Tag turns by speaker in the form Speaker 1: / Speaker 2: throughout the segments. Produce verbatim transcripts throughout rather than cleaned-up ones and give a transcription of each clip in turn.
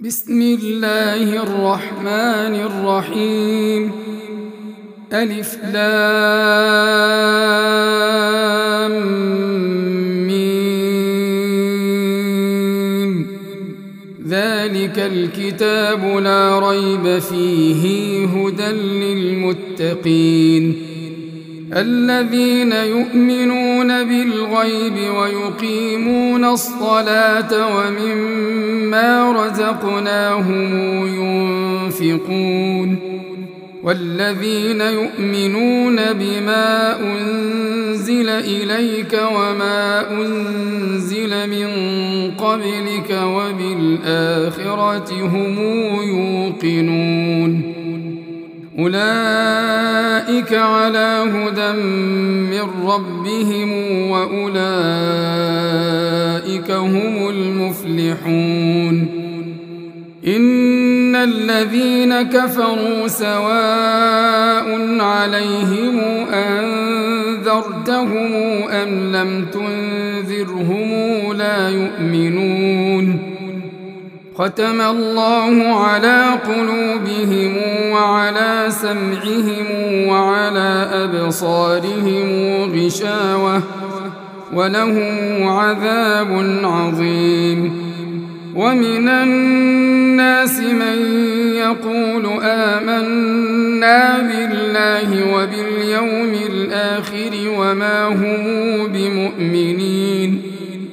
Speaker 1: بسم الله الرحمن الرحيم. ألف لام ميم. ذلك الكتاب لا ريب فيه هدى للمتقين الذين يؤمنون بالغيب ويقيمون الصلاة ومما رزقناهم ينفقون والذين يؤمنون بما أنزل إليك وما أنزل من قبلك وبالآخرة هم يوقنون أولئك على هدى من ربهم وأولئك هم المفلحون. إن الذين كفروا سواء عليهم أنذرتهم أم لم تنذرهم لا يؤمنون. ختم الله على قلوبهم وعلى سمعهم وعلى أبصارهم غشاوة ولهم عذاب عظيم. ومن الناس من يقول آمنا بالله وباليوم الآخر وما هم بمؤمنين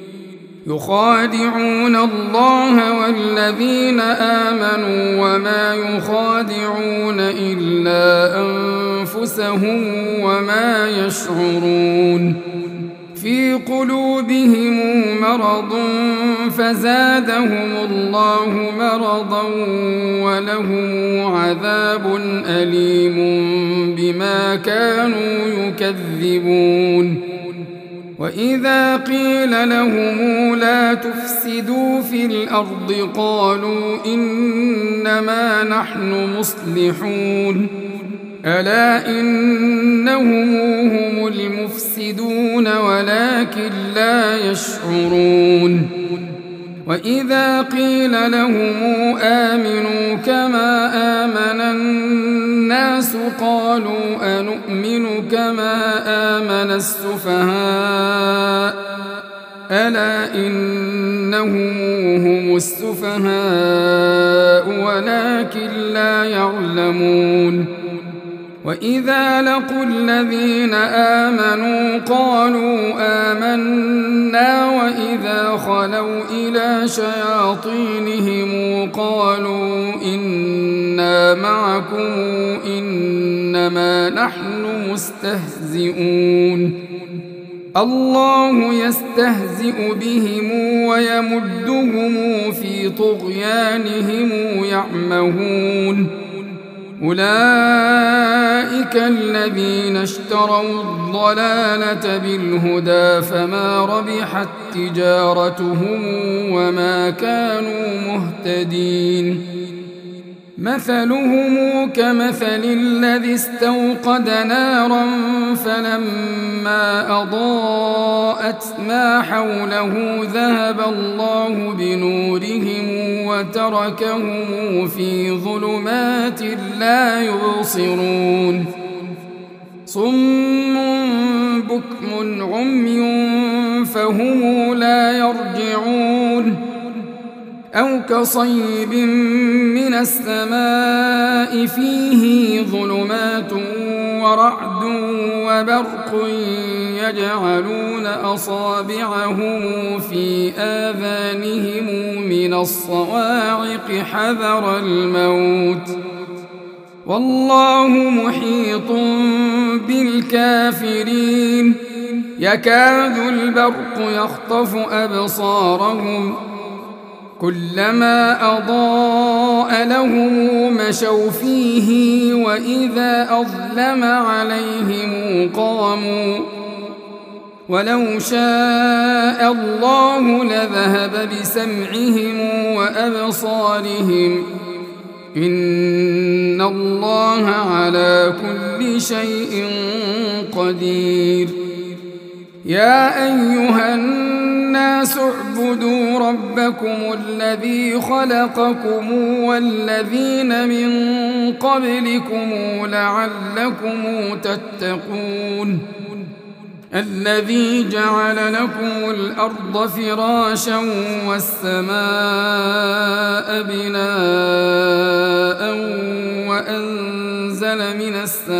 Speaker 1: يخادعون الله والذين آمنوا وما يخادعون إلا أنفسهم وما يشعرون. في قلوبهم مرض فزادهم الله مرضا ولهم عذاب أليم بما كانوا يكذبون. وإذا قيل لهم لا تفسدوا في الأرض قالوا إنما نحن مصلحون ألا إنهم هم المفسدون ولكن لا يشعرون. وإذا قيل لهم آمنوا كما آمن الناس قالوا أنؤمن كما آمن السفهاء ألا إنهم هم السفهاء ولكن لا يعلمون. وإذا لقوا الذين آمنوا قالوا آمنا وإذا خلوا إلى شياطينهم قالوا إنا معكم إنما نحن مستهزئون. الله يستهزئ بهم ويمدهم في طغيانهم يعمهون. أولئك الذين اشتروا الضلالة بالهدى فما ربحت تجارتهم وما كانوا مهتدين. مثلهم كمثل الذي استوقد نارا فلما أضاءت ما حوله ذهب الله بنورهم وتركهم في ظلمات لا يبصرون. صم بكم عمي فهم لا يرجعون. أو كصيب من السماء فيه ظلمات ورعد وبرق يجعلون أصابعهم في آذانهم من الصواعق حذر الموت والله محيط بالكافرين. يكاد البرق يخطف أبصارهم كلما أضاء لهم مشوا فيه وإذا أظلم عليهم قاموا ولو شاء الله لذهب بسمعهم وأبصارهم إن الله على كل شيء قدير. يا أيها الناس اعبدوا ربكم الذي خلقكم والذين من قبلكم لعلكم تتقون الذي جعل لكم الأرض فراشا والسماء بناء وأنزل من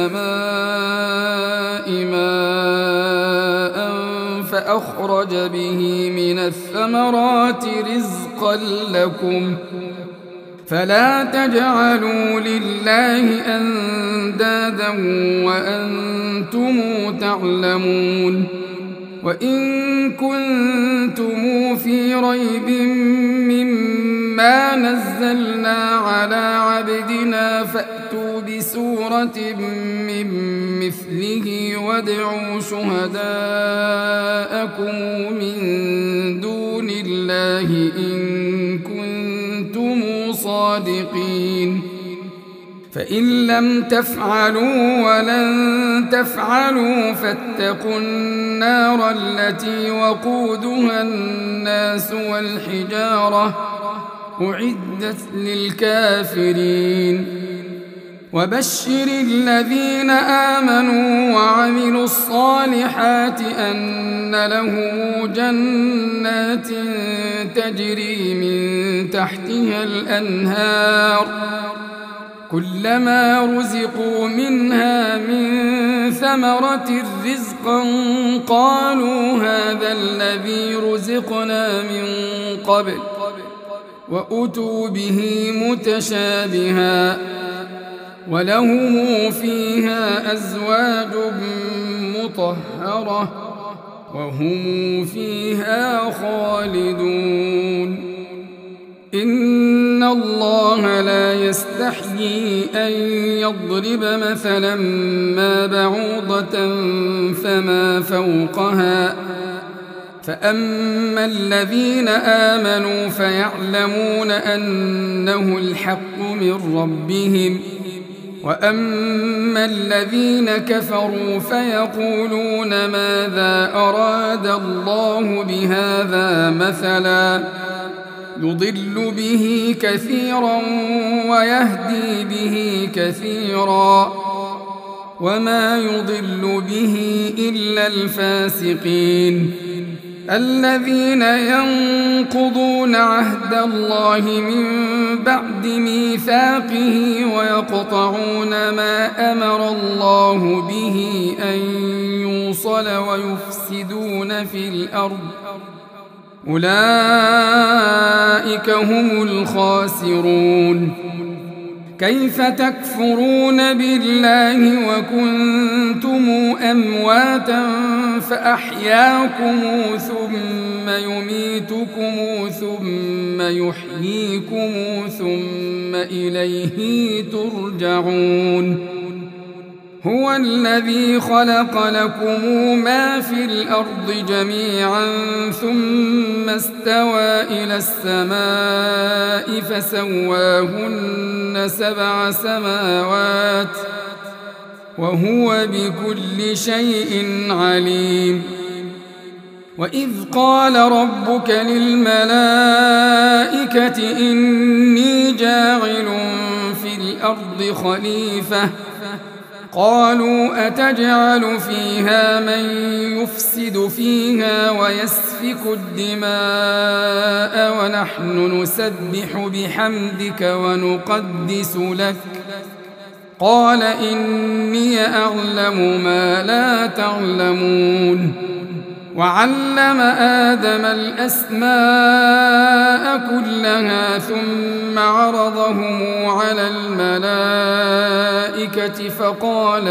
Speaker 1: السماء ماء فأخرج به من الثمرات رزقا لكم فلا تجعلوا لله أندادا وأنتم تعلمون وإن كنتم في ريب مما نزلنا على عبدنا فأتوا بسورة من مثله وادعوا شهداءكم من دون الله إن كنتم صادقين فإن لم تفعلوا ولن تفعلوا فاتقوا النار التي وقودها الناس والحجارة أعدت للكافرين وبشر الذين آمنوا وعملوا الصالحات أن لهم جنات تجري من تحتها الأنهار كلما رزقوا منها من ثمرة رزقا قالوا هذا الذي رزقنا من قبل وأتوا به متشابها ولهم فيها أزواج مطهرة وهم فيها خالدون إن الله لا يستحيي أن يضرب مثلا ما بعوضة فما فوقها فأما الذين آمنوا فيعلمون أنه الحق من ربهم وأما الذين كفروا فيقولون ماذا أراد الله بهذا مثلا يضل به كثيرا ويهدي به كثيرا وما يضل به إلا الفاسقين الذين ينقضون عهد الله من بعد ميثاقه ويقطعون ما أمر الله به أن يوصل ويفسدون في الأرض أولئك هم الخاسرون كيف تكفرون بالله وكنتم أمواتا فأحياكم ثم يميتكم ثم يحييكم ثم إليه ترجعون هو الذي خلق لكم ما في الأرض جميعا ثم استوى إلى السماء فسواهن سبع سماوات وهو بكل شيء عليم وإذ قال ربك للملائكة إني جاعل في الأرض خليفة قالوا أتجعل فيها من يفسد فيها ويسفك الدماء ونحن نسبح بحمدك ونقدس لك قال إني أعلم ما لا تعلمون وعلم آدم الأسماء كلها ثم عرضهم على الملائكة فقال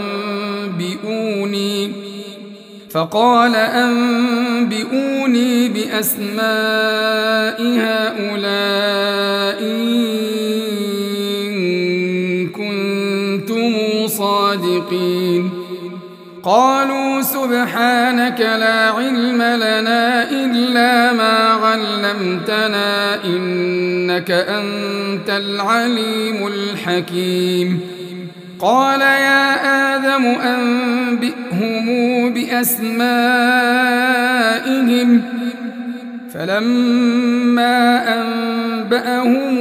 Speaker 1: أنبئوني فقال أنبئوني بأسماء هؤلاء إن كنتم صادقين قالوا سبحانك لا علم لنا إلا ما علمتنا إنك أنت العليم الحكيم قال يا آدم أنبئهم بأسمائهم فلما أنبأهم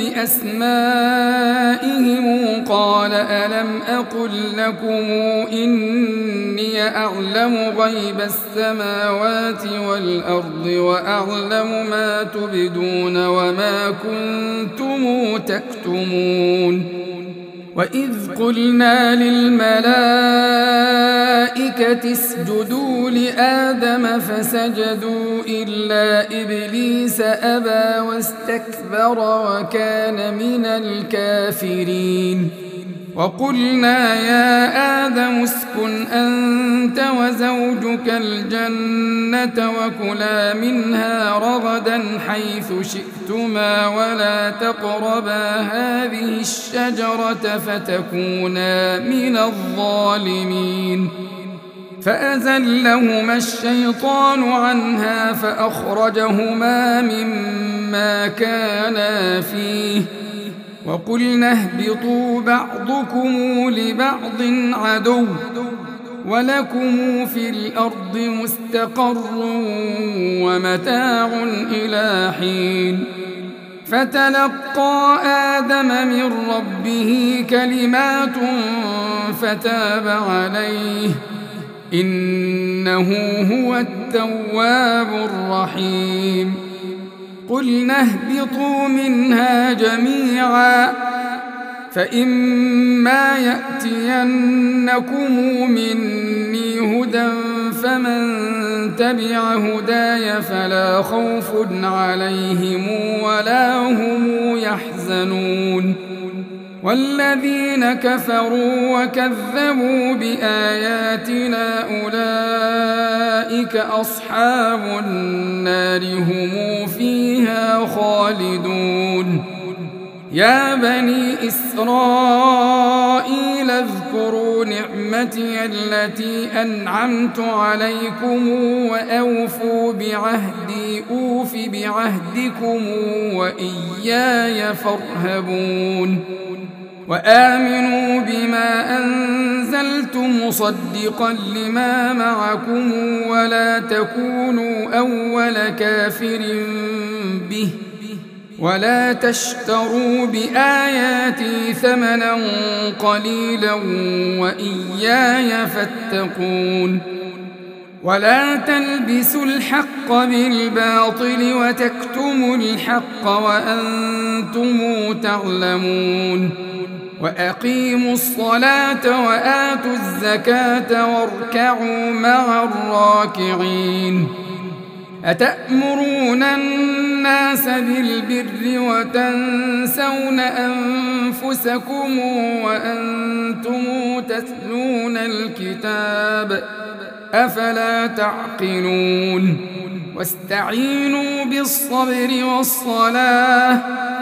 Speaker 1: بأسمائهم قال ألم أقل لكم إني أعلم غيب السماوات والأرض وأعلم ما تبدون وما كنتم تكتمون وإذ قلنا للملائكة اسجدوا لآدم فسجدوا إلا إبليس أبى واستكبر وكان من الكافرين وقلنا يا آدم اسكن أنت وزوجك الجنة وكلا منها رغدا حيث شئتما ولا تقربا هذه الشجرة فتكونا من الظالمين فأزلهما الشيطان عنها فأخرجهما مما كانا فيه وقلنا اهبطوا بعضكم لبعض عدو ولكم في الأرض مستقر ومتاع إلى حين فتلقى آدم من ربه كلمات فتاب عليه إنه هو التواب الرحيم قلنا اهبطوا منها جميعا فإما يأتينكم مني هدى فمن تبع هداي فلا خوف عليهم ولا هم يحزنون والذين كفروا وكذبوا بآياتنا أولئك أصحاب النار هم فيها خالدون يا بني إسرائيل اذكروا نعمتي التي أنعمت عليكم وأوفوا بعهدي أوف بعهدكم وإياي فارهبون وآمنوا بما أنزلت مصدقا لما معكم ولا تكونوا أول كافر به ولا تشتروا بآياتي ثمنا قليلا وإياي فاتقون ولا تلبسوا الحق بالباطل وتكتموا الحق وأنتم تعلمون وأقيموا الصلاة وآتوا الزكاة واركعوا مع الراكعين أتأمرون الناس بالبر وتنسون أنفسكم وأنتم تتلون الكتاب أفلا تعقلون واستعينوا بالصبر والصلاة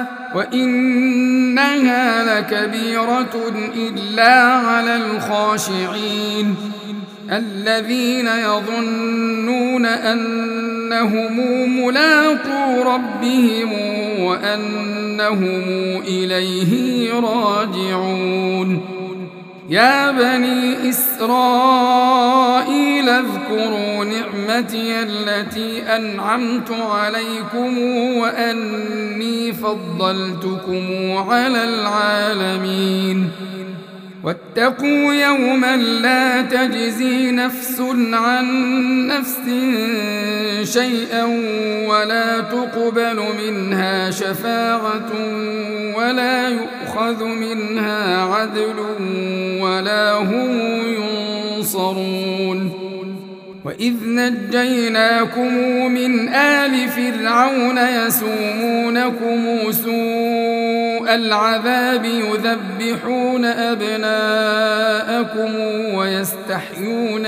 Speaker 1: وإنها لكبيرة إلا على الخاشعين الذين يظنون أنهم ملاقو ربهم وأنهم إليه راجعون يا بني إسرائيل اذكروا نعمتي التي أنعمت عليكم وأني فضلتكم على العالمين واتقوا يوما لا تجزي نفس عن نفس شيئا ولا تقبل منها شفاعة ولا يؤخذ منها عدل ولا هم ينصرون وإذ نجيناكم من آل فرعون يسومونكم سوء العذاب يذبحون أبناءكم ويستحيون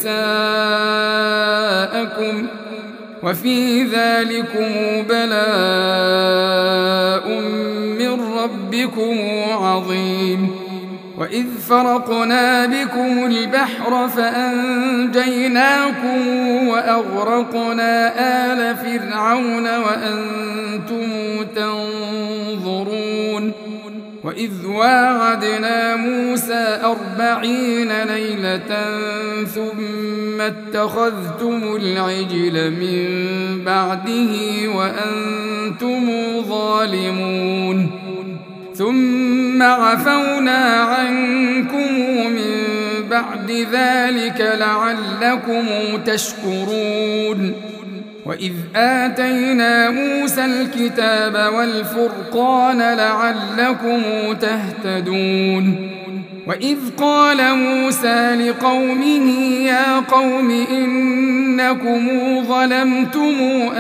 Speaker 1: نساءكم وفي ذلكم بلاء من ربكم عظيم وإذ فرقنا بكم البحر فأنجيناكم وأغرقنا آل فرعون وأنتم تنظرون وإذ واعدنا موسى أربعين ليلة ثم اتخذتم العجل من بعده وأنتم ظالمون ثم عفونا عنكم من بعد ذلك لعلكم تشكرون وإذ آتينا موسى الكتاب والفرقان لعلكم تهتدون وإذ قال موسى لقومه يا قوم إنكم ظلمتم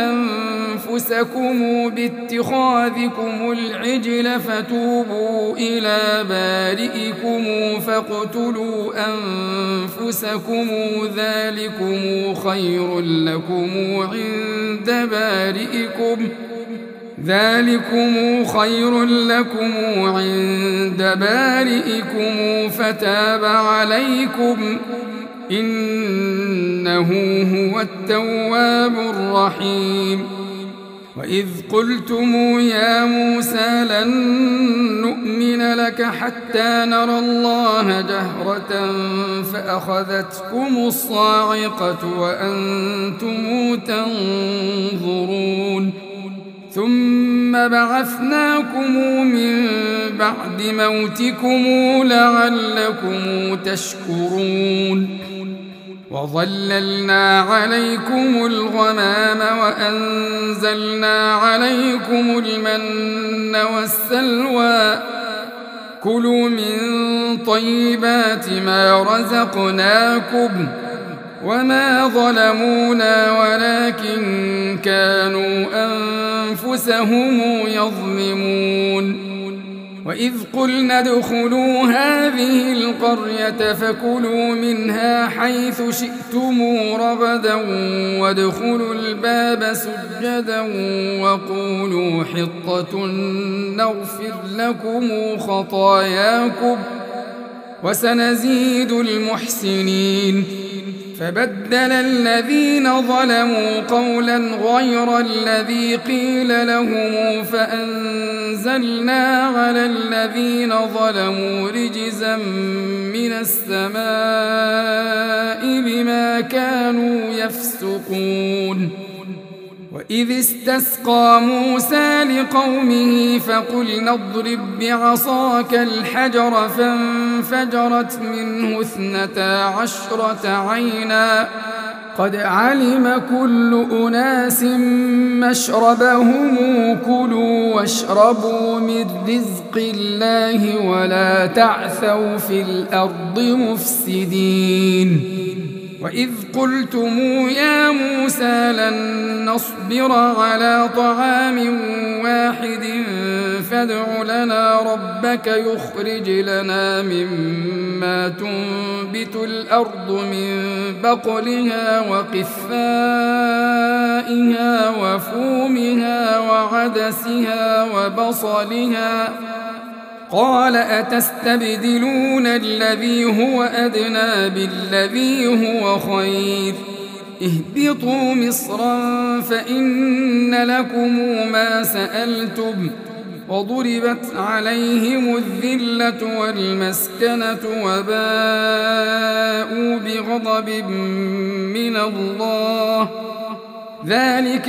Speaker 1: أنفسكم باتخاذكم العجل فتوبوا إلى بارئكم فاقتلوا أنفسكم ذلكم خير لكم عند بارئكم ذلكم خير لكم عند بارئكم فتاب عليكم إنه هو التواب الرحيم وإذ قلتم يا موسى لن نؤمن لك حتى نرى الله جهرة فأخذتكم الصاعقة وأنتم تنظرون ثم بعثناكم من بعد موتكم لعلكم تشكرون وظللنا عليكم الغمام وأنزلنا عليكم المن والسلوى كلوا من طيبات ما رزقناكم وما ظلمونا ولكن كانوا أنفسهم يظلمون وإذ قلنا ادخلوا هذه القرية فكلوا منها حيث شئتم رغدا وادخلوا الباب سجدا وقولوا حطة نغفر لكم خطاياكم وسنزيد المحسنين فبدل الذين ظلموا قولا غير الذي قيل لهم فأنزلنا على الذين ظلموا رجزا من السماء بما كانوا يفسقون وإذ استسقى موسى لقومه فقلنا اضرب بعصاك الحجر فانفجرت منه اثنتا عشرة عينا قد علم كل أناس مشربهم كلوا واشربوا من رزق الله ولا تعثوا في الأرض مفسدين وإذ قلتم يا موسى لن نصبر على طعام واحد فادع لنا ربك يخرج لنا مما تنبت الأرض من بقلها وقثائها وفومها وعدسها وبصلها قال أتستبدلون الذي هو أدنى بالذي هو خير اهبطوا مصرا فإن لكم ما سألتم وضربت عليهم الذلة والمسكنة وباءوا بغضب من الله ذلك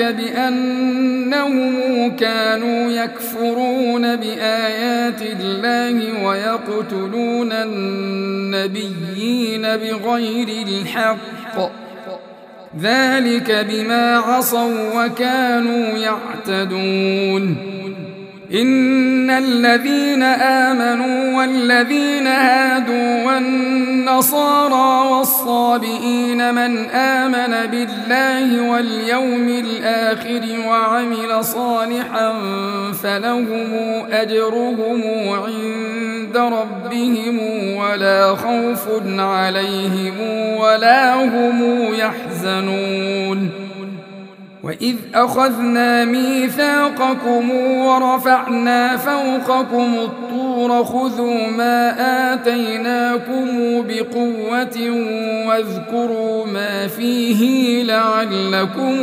Speaker 1: بأنهم كانوا يكفرون بآيات الله ويقتلون النبيين بغير الحق ذلك بما عصوا وكانوا يعتدون إن الذين آمنوا والذين هادوا والنصارى والصابئين من آمن بالله واليوم الآخر وعمل صالحا فلهم أجرهم عند ربهم ولا خوف عليهم ولا هم يحزنون وإذ أخذنا ميثاقكم ورفعنا فوقكم الطور خذوا ما آتيناكم بقوة واذكروا ما فيه لعلكم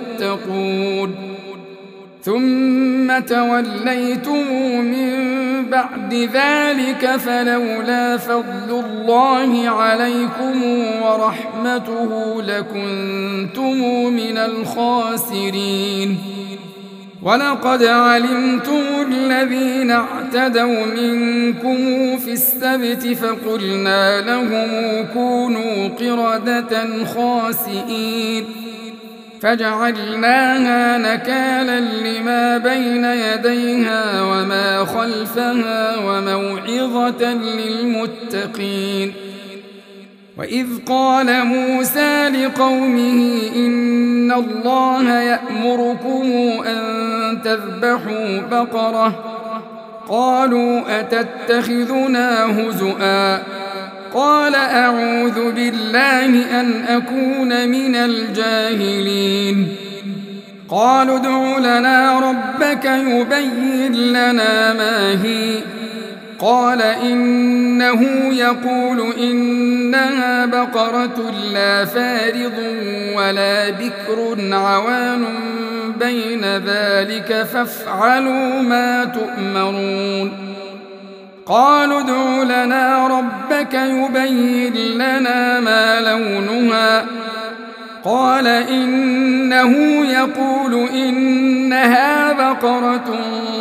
Speaker 1: تتقون ثم توليتم من بعد ذلك فلولا فضل الله عليكم ورحمته لكنتم من الخاسرين ولقد علمتم الذين اعتدوا منكم في السبت فقلنا لهم كونوا قردة خاسئين فجعلناها نكالا لما بين يديها وما خلفها وموعظة للمتقين وإذ قال موسى لقومه إن الله يأمركم أن تذبحوا بقرة قالوا أتتخذنا هزؤا قال أعوذ بالله أن أكون من الجاهلين قالوا ادع لنا ربك يبين لنا ما هي قال إنه يقول إنها بقرة لا فارض ولا بكر عوان بين ذلك فافعلوا ما تؤمرون قالوا ادع لنا ربك يبين لنا ما لونها قال إنه يقول إنها بقرة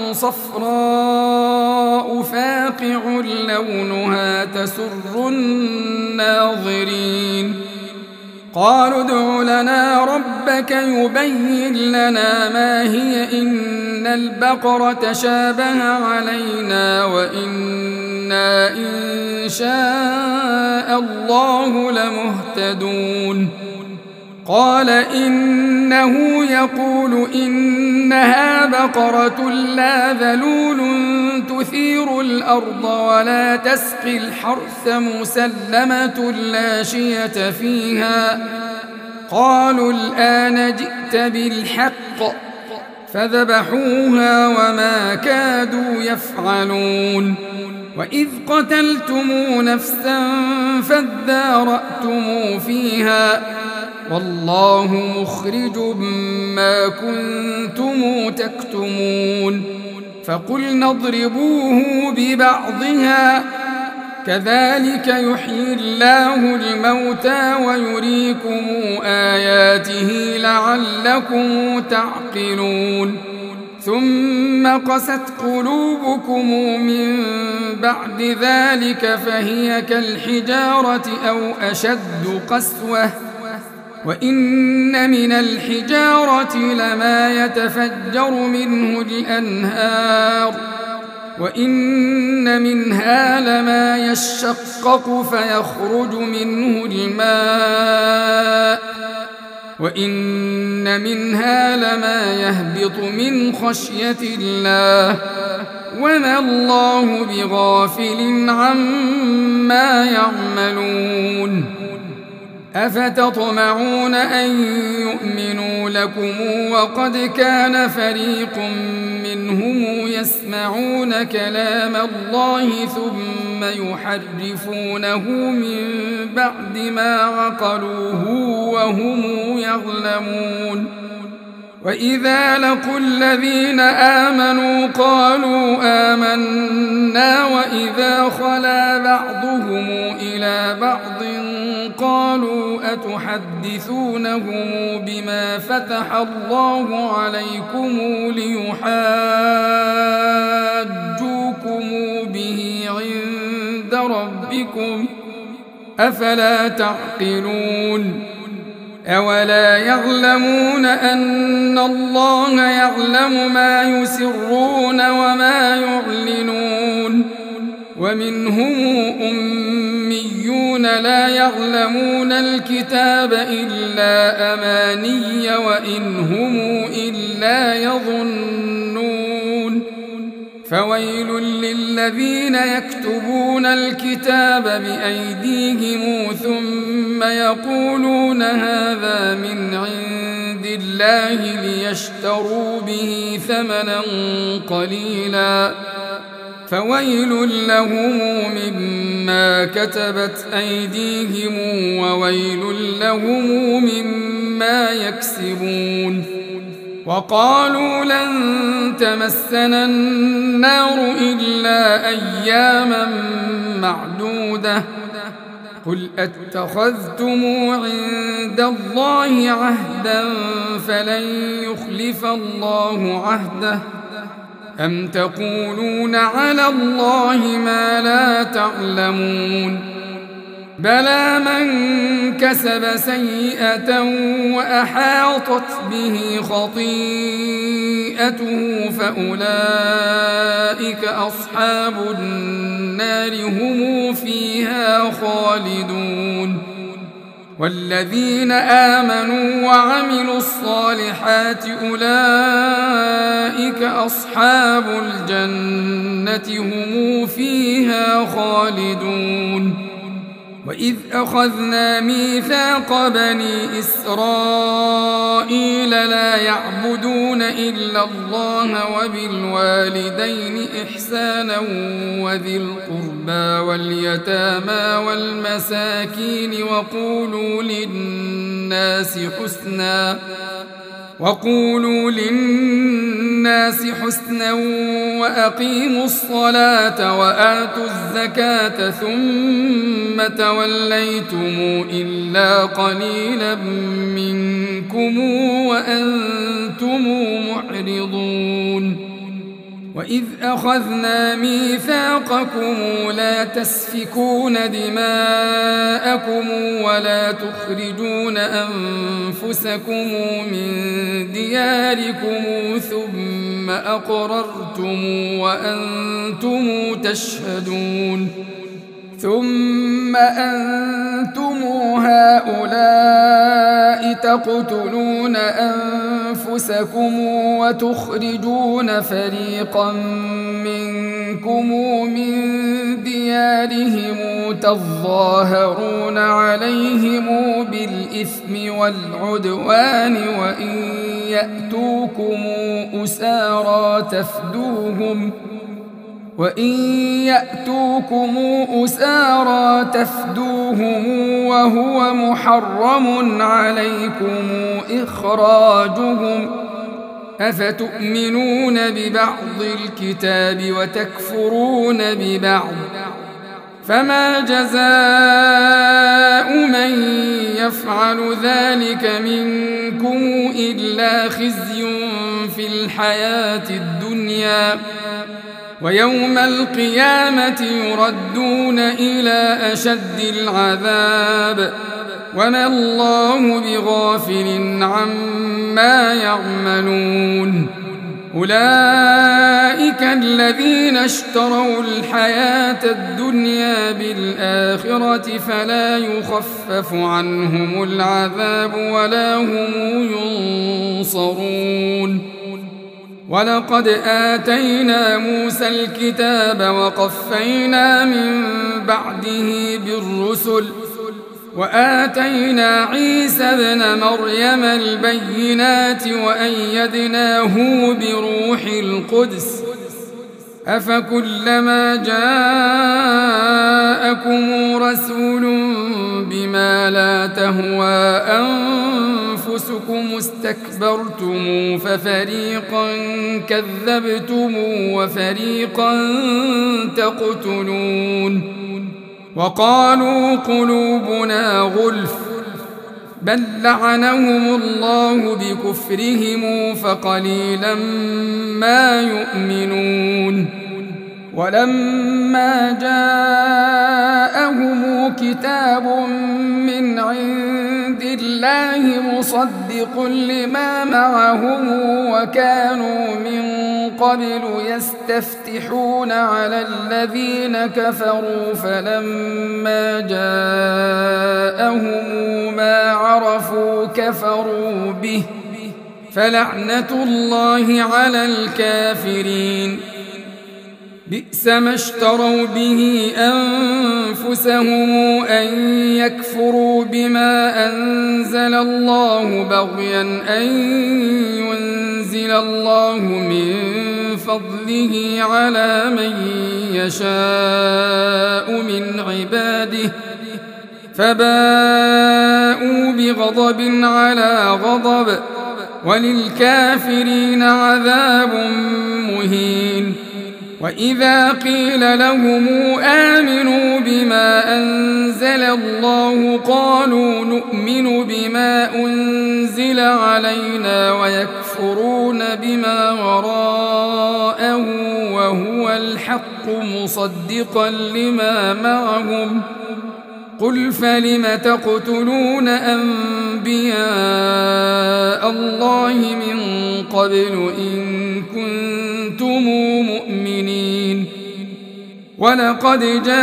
Speaker 1: صفراء فاقع لونها تسر الناظرين قالوا ادع لنا ربك يبين لنا ما هي إن البقرة شابه علينا وإنا إن شاء الله لمهتدون قال إنه يقول إنها بقرة لا ذلول تثير الأرض ولا تسقي الحرث مسلمة لا شية فيها قالوا الآن جئت بالحق فذبحوها وما كادوا يفعلون وإذ قتلتم نفسا فادارأتم فيها والله مخرج ما كنتم تكتمون فقلنا اضربوه ببعضها كذلك يحيي الله الموتى ويريكم آياته لعلكم تعقلون ثم قست قلوبكم من بعد ذلك فهي كالحجارة أو أشد قسوة وإن من الحجارة لما يتفجر منه الأنهار وإن منها لما يشقق فيخرج منه الماء وإن منها لما يهبط من خشية الله وما الله بغافل عما يعملون أفتطمعون أن يؤمنوا لكم وقد كان فريق منهم يسمعون كلام الله ثم يحرفونه من بعد ما عقلوه وهم يعلمون وإذا لقوا الذين آمنوا قالوا آمنا وإذا خلا بعضهم إلى بعض قالوا أتحدثونهم بما فتح الله عليكم ليحاجوكم به عند ربكم أفلا تعقلون أولا يعلمون أن الله يعلم ما يسرون وما يعلنون ومنهم أميون لا يعلمون الكتاب إلا أماني وإن هم إلا يظنون فويل للذين يكتبون الكتاب بأيديهم ثم يقولون هذا من عند الله ليشتروا به ثمنا قليلا فويل لهم مما كتبت أيديهم وويل لهم مما يكسبون وقالوا لن تمسنا النار إلا أياما معدودة قل أتخذتم عند الله عهدا فلن يخلف الله عهده أم تقولون على الله ما لا تعلمون بلى من كسب سيئة وأحاطت به خطيئته فأولئك أصحاب النار هم فيها خالدون والذين آمنوا وعملوا الصالحات أولئك أصحاب الجنة هم فيها خالدون وإذ أخذنا ميثاق بني إسرائيل لا يعبدون إلا الله وبالوالدين إحسانا وذي القربى واليتامى والمساكين وقولوا للناس حسنا وقولوا للناس حسنا وأقيموا الصلاة وآتوا الزكاة ثم توليتم إلا قليلا منكم وأنتم معرضون وإذ أخذنا ميثاقكم لا تسفكون دماءكم ولا تخرجون أنفسكم من دياركم ثم أقررتم وأنتم تشهدون ثم أنتم هؤلاء تقتلون أنفسكم وتخرجون فريقا منكم من ديارهم تظاهرون عليهم بالإثم والعدوان وإن يأتوكم أسارى تفدوهم وإن يأتوكم أسارى تفدوهم وهو محرم عليكم إخراجهم أفتؤمنون ببعض الكتاب وتكفرون ببعض فما جزاء من يفعل ذلك منكم إلا خزي في الحياة الدنيا ويوم القيامة يردون إلى أشد العذاب وما الله بغافل عما يعملون أولئك الذين اشتروا الحياة الدنيا بالآخرة فلا يخفف عنهم العذاب ولا هم ينصرون ولقد آتينا موسى الكتاب وقفينا من بعده بالرسل وآتينا عيسى ابن مريم البينات وأيدناه بروح القدس أفكلما جاءكم رسول بما لا تهوى أنفسكم استكبرتم ففريقا كذبتم وفريقا تقتلون وقالوا قلوبنا غلف بل لعنهم الله بكفرهم فقليلا ما يؤمنون ولما جاءهم كتاب من عند الله مصدق لما معهم وكانوا من قبل يستفتحون على الذين كفروا فلما جاءهم ما عرفوا كفروا به فلعنة الله على الكافرين بئس ما اشتروا به أنفسهم أن يكفروا بما أنزل الله بغيا أن ينزل الله من فضله على من يشاء من عباده فباءوا بغضب على غضب وللكافرين عذاب مهين. وإذا قيل لهم آمنوا بما أنزل الله قالوا نؤمن بما أنزل علينا ويكفرون بما وراءه وهو الحق مصدقا لما معهم قل فلم تقتلون أنبياء الله من قبل إن كنتم مؤمنين. ولقد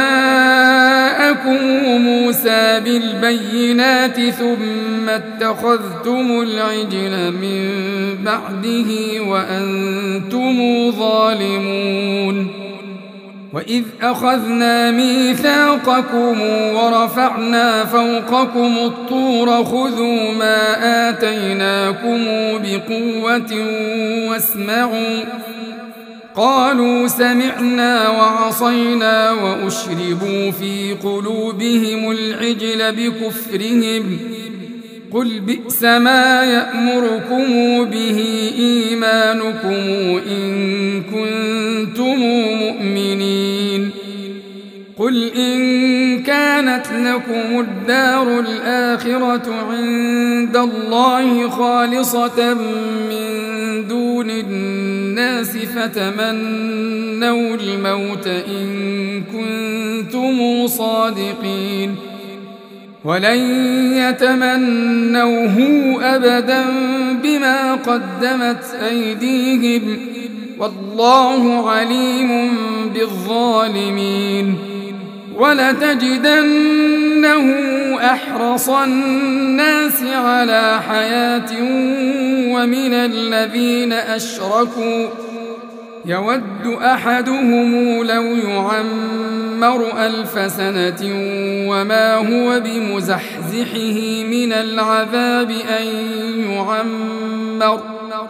Speaker 1: جاءكم موسى بالبينات ثم اتخذتم العجل من بعده وأنتم ظالمون. وإذ أخذنا ميثاقكم ورفعنا فوقكم الطور خذوا ما آتيناكم بقوة واسمعوا قالوا سمعنا وعصينا وأشربوا في قلوبهم العجل بكفرهم قل بئس ما يأمركم به إيمانكم إن كنتم مؤمنين. قل إن كانت لكم الدار الآخرة عند الله خالصة من دون الناس فتمنوا الموت إن كنتم صادقين ولن يتمنوه أبدا بما قدمت أيديهم والله عليم بالظالمين. ولتجدنه أحرص الناس على حياة ومن الذين أشركوا يود أحدهم لو يعمر ألف سنة وما هو بمزحزحه من العذاب أن يعمر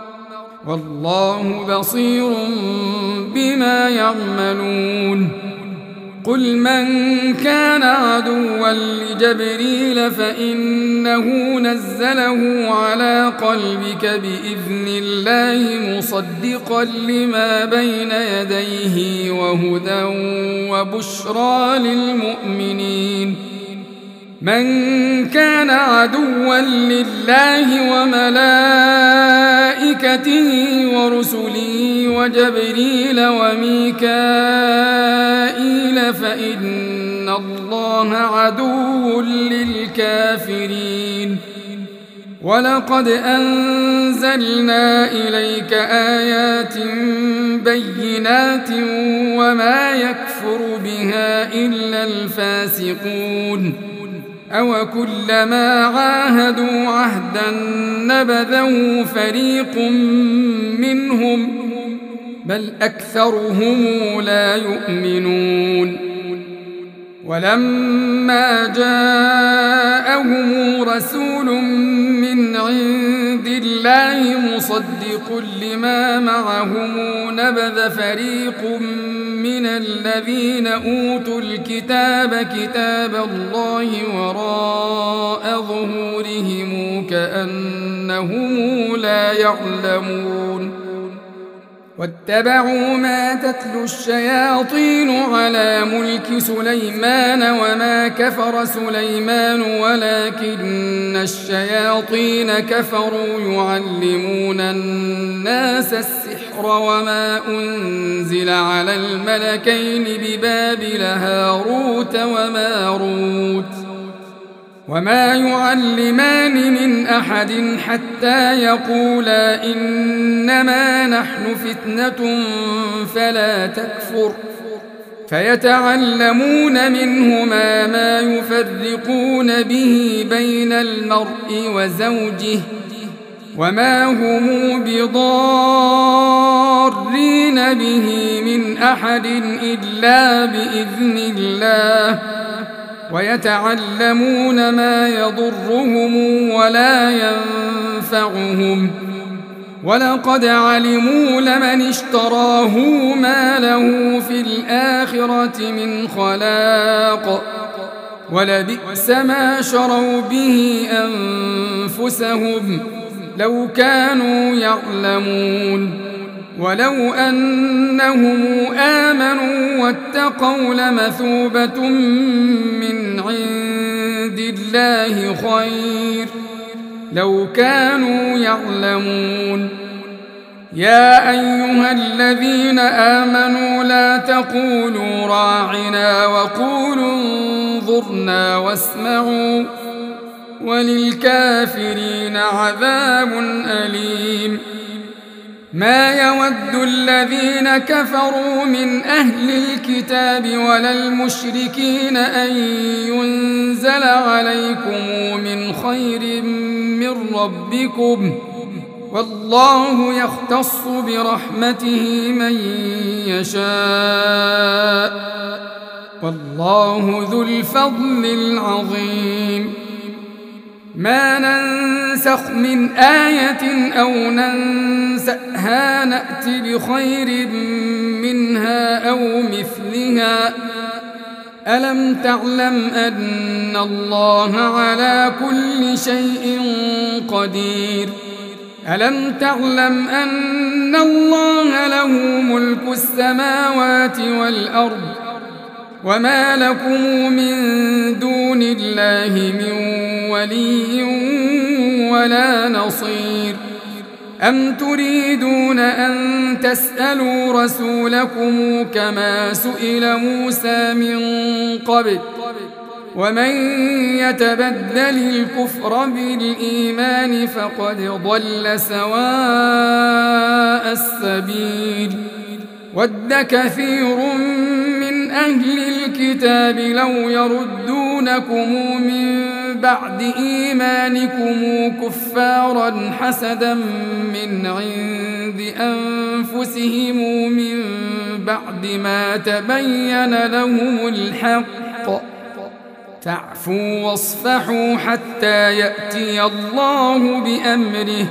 Speaker 1: والله بصير بما يعملون. قل من كان عدوا لجبريل فإنه نزله على قلبك بإذن الله مصدقا لما بين يديه وهدى وبشرى للمؤمنين. من كان عدوا لله وملائكته ورسله وجبريل وميكائيل فإن الله عدو للكافرين. ولقد أنزلنا إليك آيات بينات وما يكفر بها إلا الفاسقون. أوكلما عاهدوا عهدا نبذه فريق منهم بل أكثرهم لا يؤمنون. ولما جاءهم رسول من عند الله مصدق لما معهم نبذ فريق من الذين أوتوا الكتاب كتاب الله وراء ظهورهم كأنهم لا يعلمون. واتبعوا ما تتلو الشياطين على ملك سليمان وما كفر سليمان ولكن الشياطين كفروا يعلمون الناس السحر وما أنزل على الملكين ببابل هاروت وماروت وما يعلمان من أحد حتى يقولا إنما نحن فتنة فلا تكفر فيتعلمون منهما ما يفرقون به بين المرء وزوجه وما هم بضارين به من أحد إلا بإذن الله ويتعلمون ما يضرهم ولا ينفعهم ولقد علموا لمن اشتراه ما له في الآخرة من خلاق ولبئس ما شروا به أنفسهم لو كانوا يعلمون ولو أنهم آمنوا واتقوا لمثوبة من عند الله خير لو كانوا يعلمون يا أيها الذين آمنوا لا تقولوا راعنا وقولوا انظرنا واسمعوا وللكافرين عذاب أليم ما يود الذين كفروا من أهل الكتاب ولا المشركين أن ينزل عليكم من خير من ربكم والله يختص برحمته من يشاء والله ذو الفضل العظيم ما ننسخ من آية أو ننسأها نأت بخير منها أو مثلها ألم تعلم أن الله على كل شيء قدير ألم تعلم أن الله له ملك السماوات والأرض وما لكم من دون الله من ولي ولا نصير أم تريدون أن تسألوا رسولكم كما سئل موسى من قبل ومن يتبدل الكفر بالإيمان فقد ضل سواء السبيل ود كثير من أهل الكتاب لو يردونكم من بعد إيمانكم كفارا حسدا من عند أنفسهم من بعد ما تبين لهم الحق فاعفوا واصفحوا حتى يأتي الله بأمره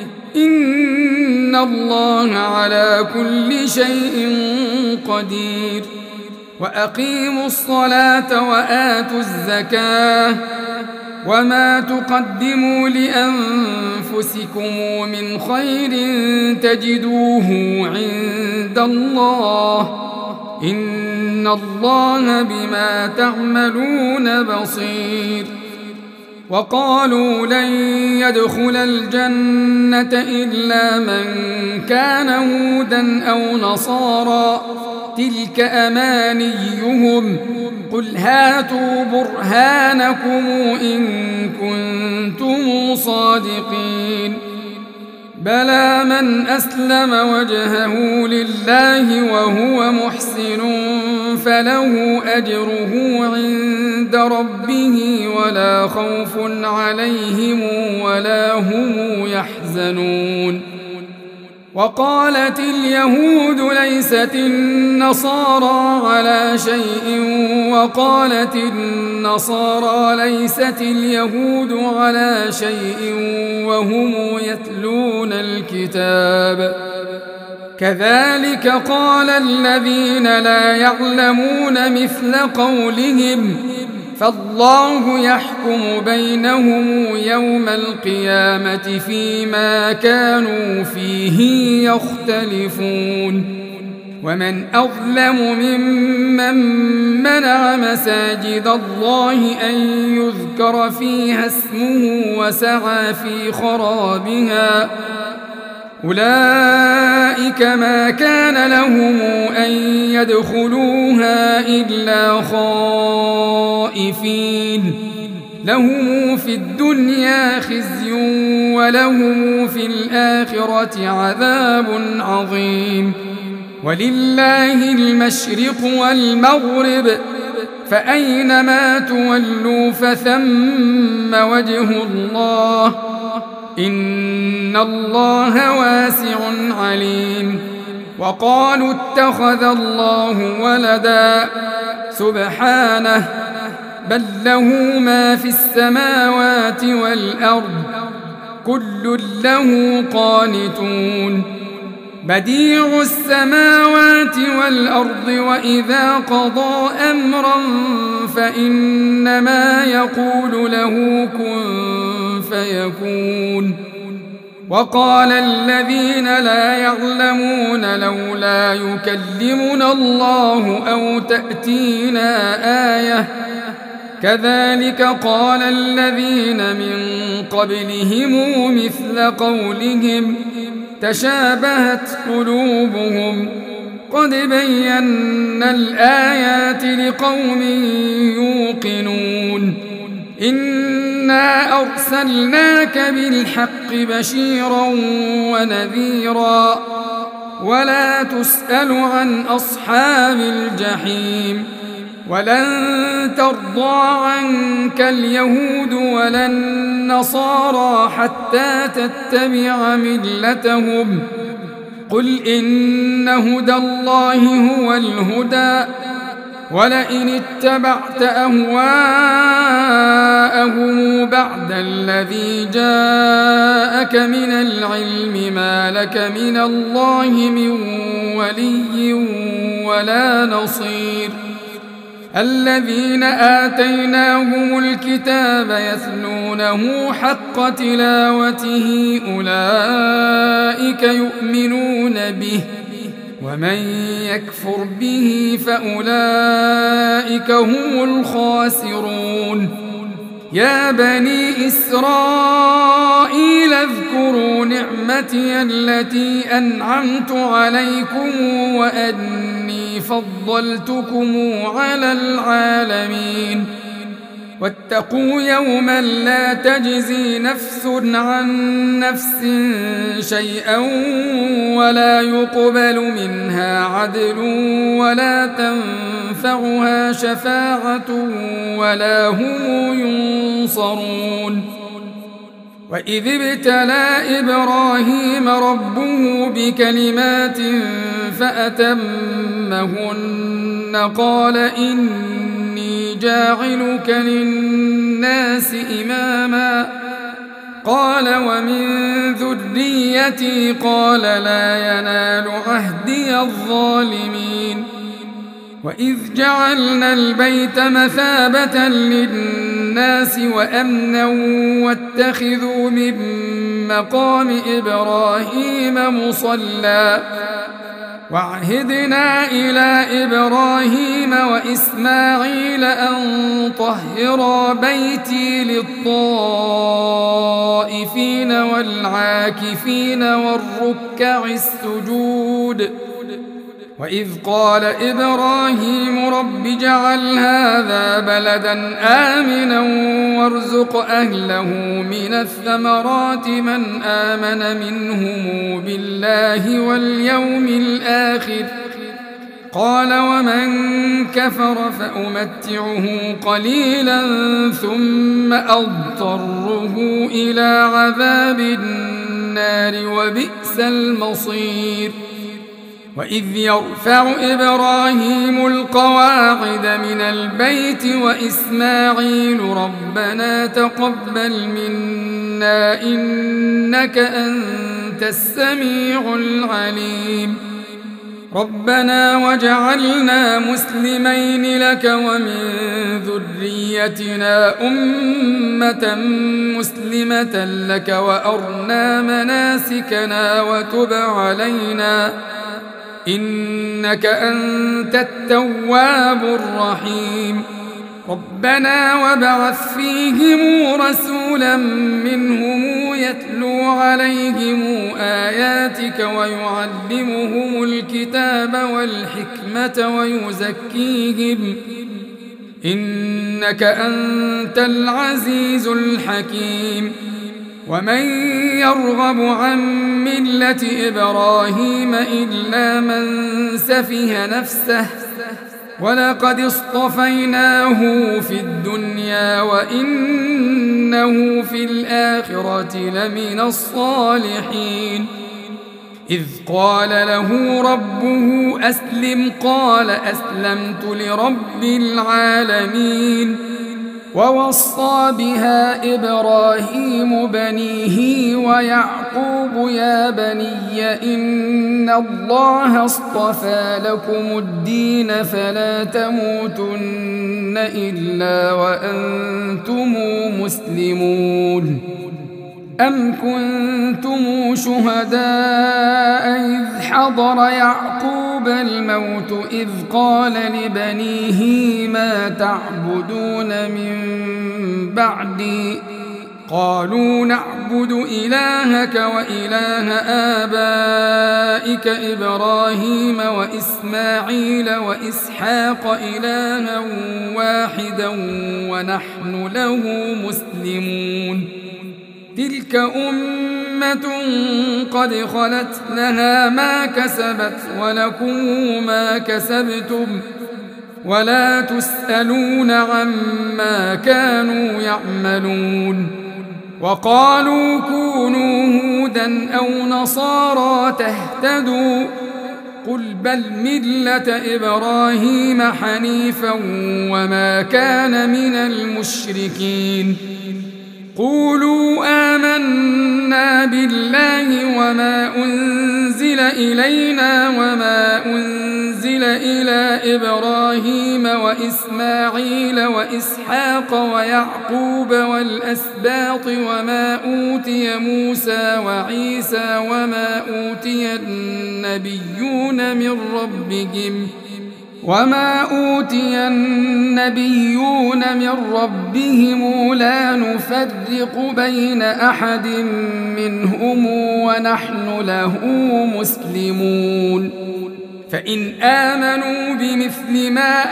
Speaker 1: إن الله على كل شيء قدير وأقيموا الصلاة وآتوا الزكاة وما تقدموا لأنفسكم من خير تجدوه عند الله إن الله بما تعملون بصير وقالوا لن يدخل الجنة إلا من كان هودا أو نصارى تلك أمانيهم قل هاتوا برهانكم إن كنتم صادقين بلى من أسلم وجهه لله وهو محسن فله أجره عند ربه ولا خوف عليهم ولا هم يحزنون وقالت اليهود ليست النصارى على شيء وقالت النصارى ليست اليهود على شيء وهم يتلون الكتاب كذلك قال الذين لا يعلمون مثل قولهم فالله يحكم بينهم يوم القيامة فيما كانوا فيه يختلفون ومن أظلم ممن منع مساجد الله أن يذكر فيها اسمه وسعى في خرابها أولئك ما كان لهم أن يدخلوها إلا خائفين لهم في الدنيا خزي ولهم في الآخرة عذاب عظيم ولله المشرق والمغرب فأينما تولوا فثم وجه الله إن الله واسع عليم وقالوا اتخذ الله ولدا سبحانه بل له ما في السماوات والأرض كل له قانتون بديع السماوات والأرض وإذا قضى أمرا فإنما يقول له كن فيكون وقال الذين لا يعلمون لولا يكلمنا الله أو تأتينا آية كذلك قال الذين من قبلهم مثل قولهم تشابهت قلوبهم قد بينا الآيات لقوم يوقنون إنا أرسلناك بالحق بشيرا ونذيرا ولا تسأل عن أصحاب الجحيم ولن ترضى عنك اليهود ولا النصارى حتى تتبع ملتهم قل إن هدى الله هو الهدى ولئن اتبعت أهواءهم بعد الذي جاءك من العلم ما لك من الله من ولي ولا نصير الذين آتيناهم الكتاب يتلونه حق تلاوته أولئك يؤمنون به ومن يكفر به فأولئك هم الخاسرون يا بني إسرائيل اذكروا نعمتي التي أنعمت عليكم وأني فضلتكم على العالمين واتقوا يوما لا تجزي نفس عن نفس شيئا ولا يقبل منها عدل ولا تنفعها شفاعة ولا هم ينصرون وإذ ابتلى إبراهيم ربه بكلمات فأتمهن قال إني جاعلك للناس إماما قال ومن ذريتي قال لا ينال عهدي الظالمين وإذ جعلنا البيت مثابة للناس وأمنا واتخذوا من مقام إبراهيم مصلى وعهدنا إلى إبراهيم وإسماعيل أن طهرا بيتي للطائفين والعاكفين والركع السجود وإذ قال إبراهيم رب اجعل هذا بلدا آمنا وارزق أهله من الثمرات من آمن منهم بالله واليوم الآخر قال ومن كفر فأمتعه قليلا ثم أضطره إلى عذاب النار وبئس المصير وإذ يرفع إبراهيم القواعد من البيت وإسماعيل ربنا تقبل منا إنك أنت السميع العليم ربنا وجعلنا مسلمين لك ومن ذريتنا أمة مسلمة لك وأرنا مناسكنا وتب علينا إنك أنت التواب الرحيم ربنا وابعث فيهم رسولا منهم يتلو عليهم آياتك ويعلمهم الكتاب والحكمة ويزكيهم إنك أنت العزيز الحكيم ومن يرغب عن ملة إبراهيم إلا من سفه نفسه ولقد اصطفيناه في الدنيا وإنه في الآخرة لمن الصالحين إذ قال له ربه أسلم قال أسلمت لرب العالمين ووصى بها إبراهيم بنيه ويعقوب يا بني إن الله اصطفى لكم الدين فلا تموتن إلا وأنتم مسلمون أم كنتم شهداء إذ حضر يعقوب الموت إذ قال لبنيه ما تعبدون من بعدي قالوا نعبد إلهك وإله آبائك إبراهيم وإسماعيل وإسحاق إلها واحدا ونحن له مسلمون تلك أمة قد خلت لها ما كسبت ولكم ما كسبتم ولا تسألون عما كانوا يعملون وقالوا كونوا هودا أو نصارى تهتدوا قل بل ملة إبراهيم حنيفا وما كان من المشركين قولوا آمنا بالله وما أنزل إلينا وما أنزل إلى إبراهيم وإسماعيل وإسحاق ويعقوب والأسباط وما أوتي موسى وعيسى وما أوتي النبيون من ربهم وما أوتي النبيون من ربهم لا نفرق بين أحد منهم ونحن له مسلمون فإن آمنوا بمثل ما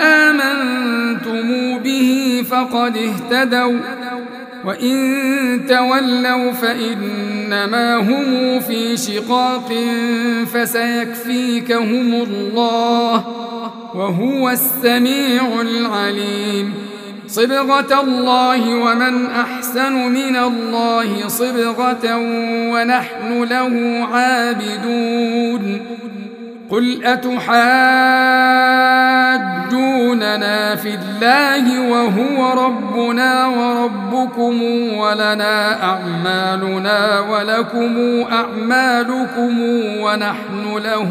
Speaker 1: آمنتم به فقد اهتدوا وإن تولوا فإنما هم في شقاق فسيكفيكهم الله وهو السميع العليم صبغة الله ومن أحسن من الله صبغة ونحن له عابدون قل أتحاجوننا في الله وهو ربنا وربكم ولنا أعمالنا ولكم أعمالكم ونحن له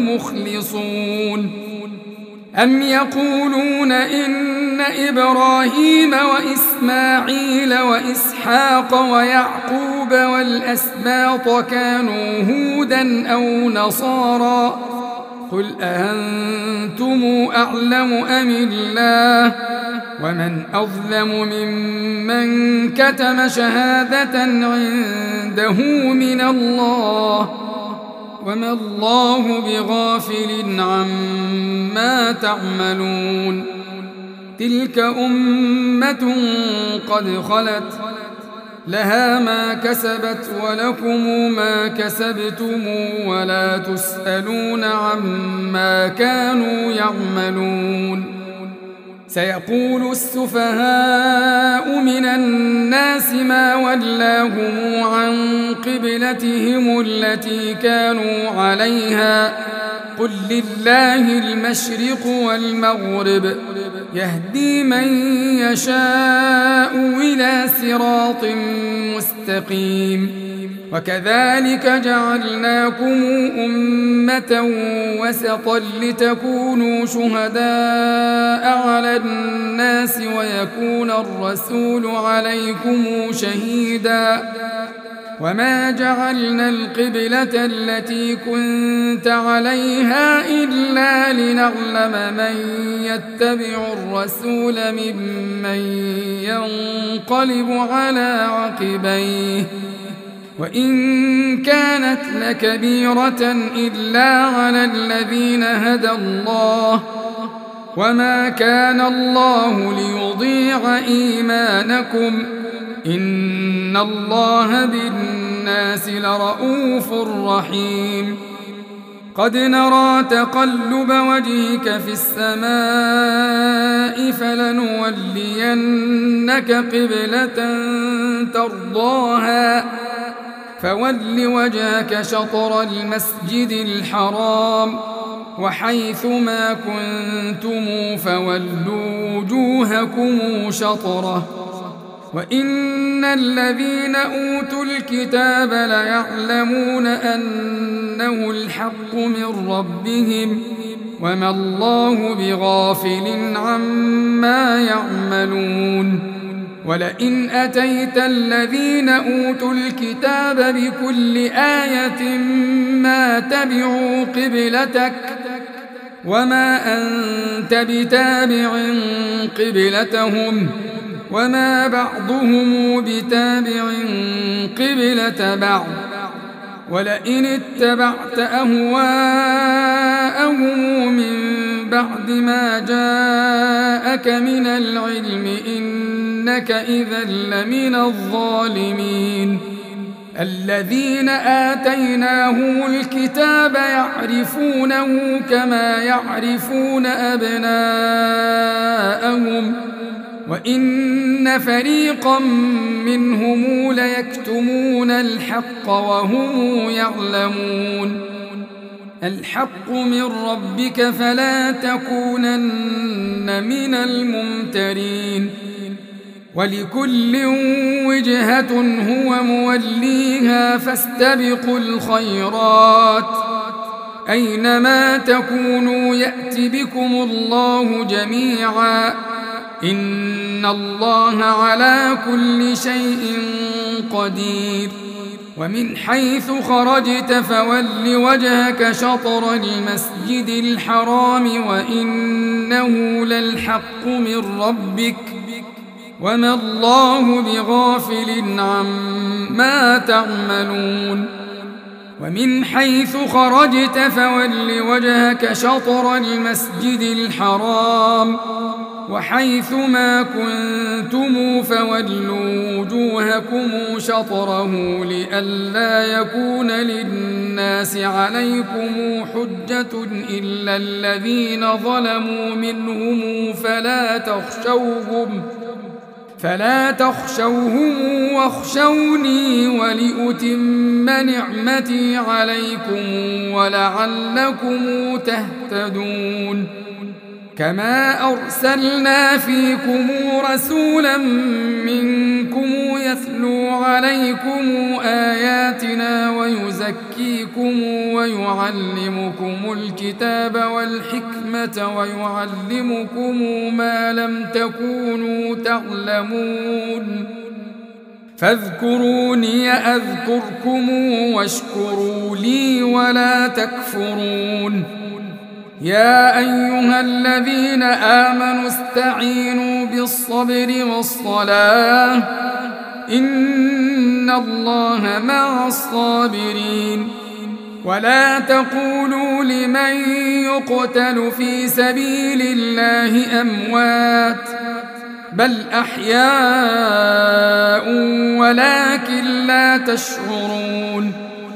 Speaker 1: مخلصون أم يقولون إن إبراهيم وإسماعيل وإسحاق ويعقوب والأسباط كانوا هودا أو نصارى قل أأنتم أعلم أم الله ومن أظلم ممن كتم شهادة عنده من الله وما الله بغافل عما تعملون تلك أمة قد خلت لها ما كسبت ولكم ما كسبتم ولا تسألون عما كانوا يعملون سيقول السفهاء من الناس ما ولاهم عن قبلتهم التي كانوا عليها قل لله المشرق والمغرب يهدي من يشاء إلى صراط مستقيم وكذلك جعلناكم أمة وسطا لتكونوا شهداء على الناس ويكون الرسول عليكم شهيدا وما جعلنا القبلة التي كنت عليها إلا لنعلم من يتبع الرسول ممن ينقلب على عقبيه وإن كانت لكبيرة إلا على الذين هدى الله وما كان الله ليضيع إيمانكم إن الله بالناس لرؤوف رحيم قد نرى تقلب وجهك في السماء فلنولينك قبلة ترضاها فول وجهك شطر المسجد الحرام وحيث ما كنتم فولوا وجوهكم شطره وإن الذين أوتوا الكتاب ليعلمون أنه الحق من ربهم وما الله بغافل عما يعملون ولئن أتيت الذين أوتوا الكتاب بكل آية ما تبعوا قبلتك وما أنت بتابع قبلتهم وما بعضهم بتابع قبلة بعض ولئن اتبعت أهواءهم من بعد ما جاءك من العلم إنك إذا لمن الظالمين. الذين آتيناهم الكتاب يعرفونه كما يعرفون أبناءهم وإن فريقا منهم ليكتمون الحق وهم يعلمون. الحق من ربك فلا تكونن من الممترين. ولكل وجهة هو موليها فاستبقوا الخيرات أينما تكونوا يأت بكم الله جميعا إن الله على كل شيء قدير. ومن حيث خرجت فول وجهك شطر المسجد الحرام وإنه للحق من ربك وما الله بغافل عما تعملون. ومن حيث خرجت فول وجهك شطر المسجد الحرام وحيث ما كنتم فولوا وجوهكم شطره لئلا يكون للناس عليكم حجة إلا الذين ظلموا منهم فلا تخشوهم فلا تخشوهم واخشوني ولأتم نعمتي عليكم ولعلكم تهتدون. كما أرسلنا فيكم رسولا منكم يتلو عليكم آياتنا ويزكيكم ويعلمكم الكتاب والحكمة ويعلمكم ما لم تكونوا تعلمون فاذكروني أذكركم واشكروا لي ولا تكفرون. يا أيها الذين آمنوا استعينوا بالصبر والصلاة إن الله مع الصابرين. ولا تقولوا لمن يقتل في سبيل الله أموات بل أحياء ولكن لا تشعرون.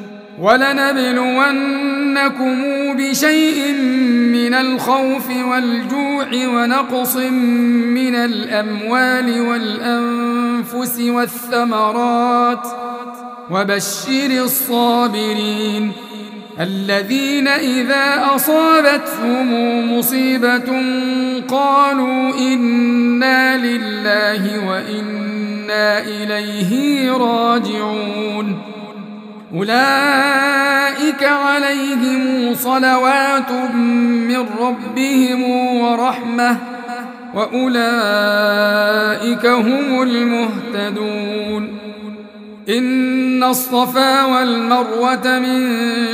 Speaker 1: ولنبلونكم بشيء من الخوف والجوع ونقص من الأموال والأنفس والثمرات وبشر الصابرين الذين إذا أصابتهم مصيبة قالوا إنا لله وإنا إليه راجعون. أولئك عليهم صلوات من ربهم ورحمة وأولئك هم المهتدون. إن الصفا والمروة من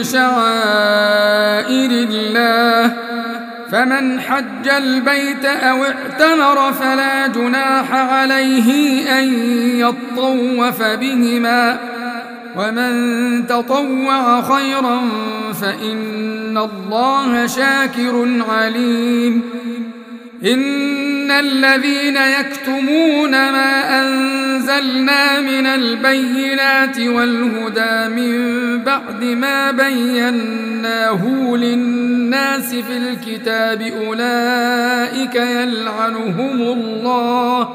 Speaker 1: شعائر الله فمن حج البيت أو اعتمر فلا جناح عليه أن يطوف بهما ومن تطوع خيرا فإن الله شاكر عليم. إن الذين يكتمون ما أنزلنا من البينات والهدى من بعد ما بيناه للناس في الكتاب أولئك يلعنهم الله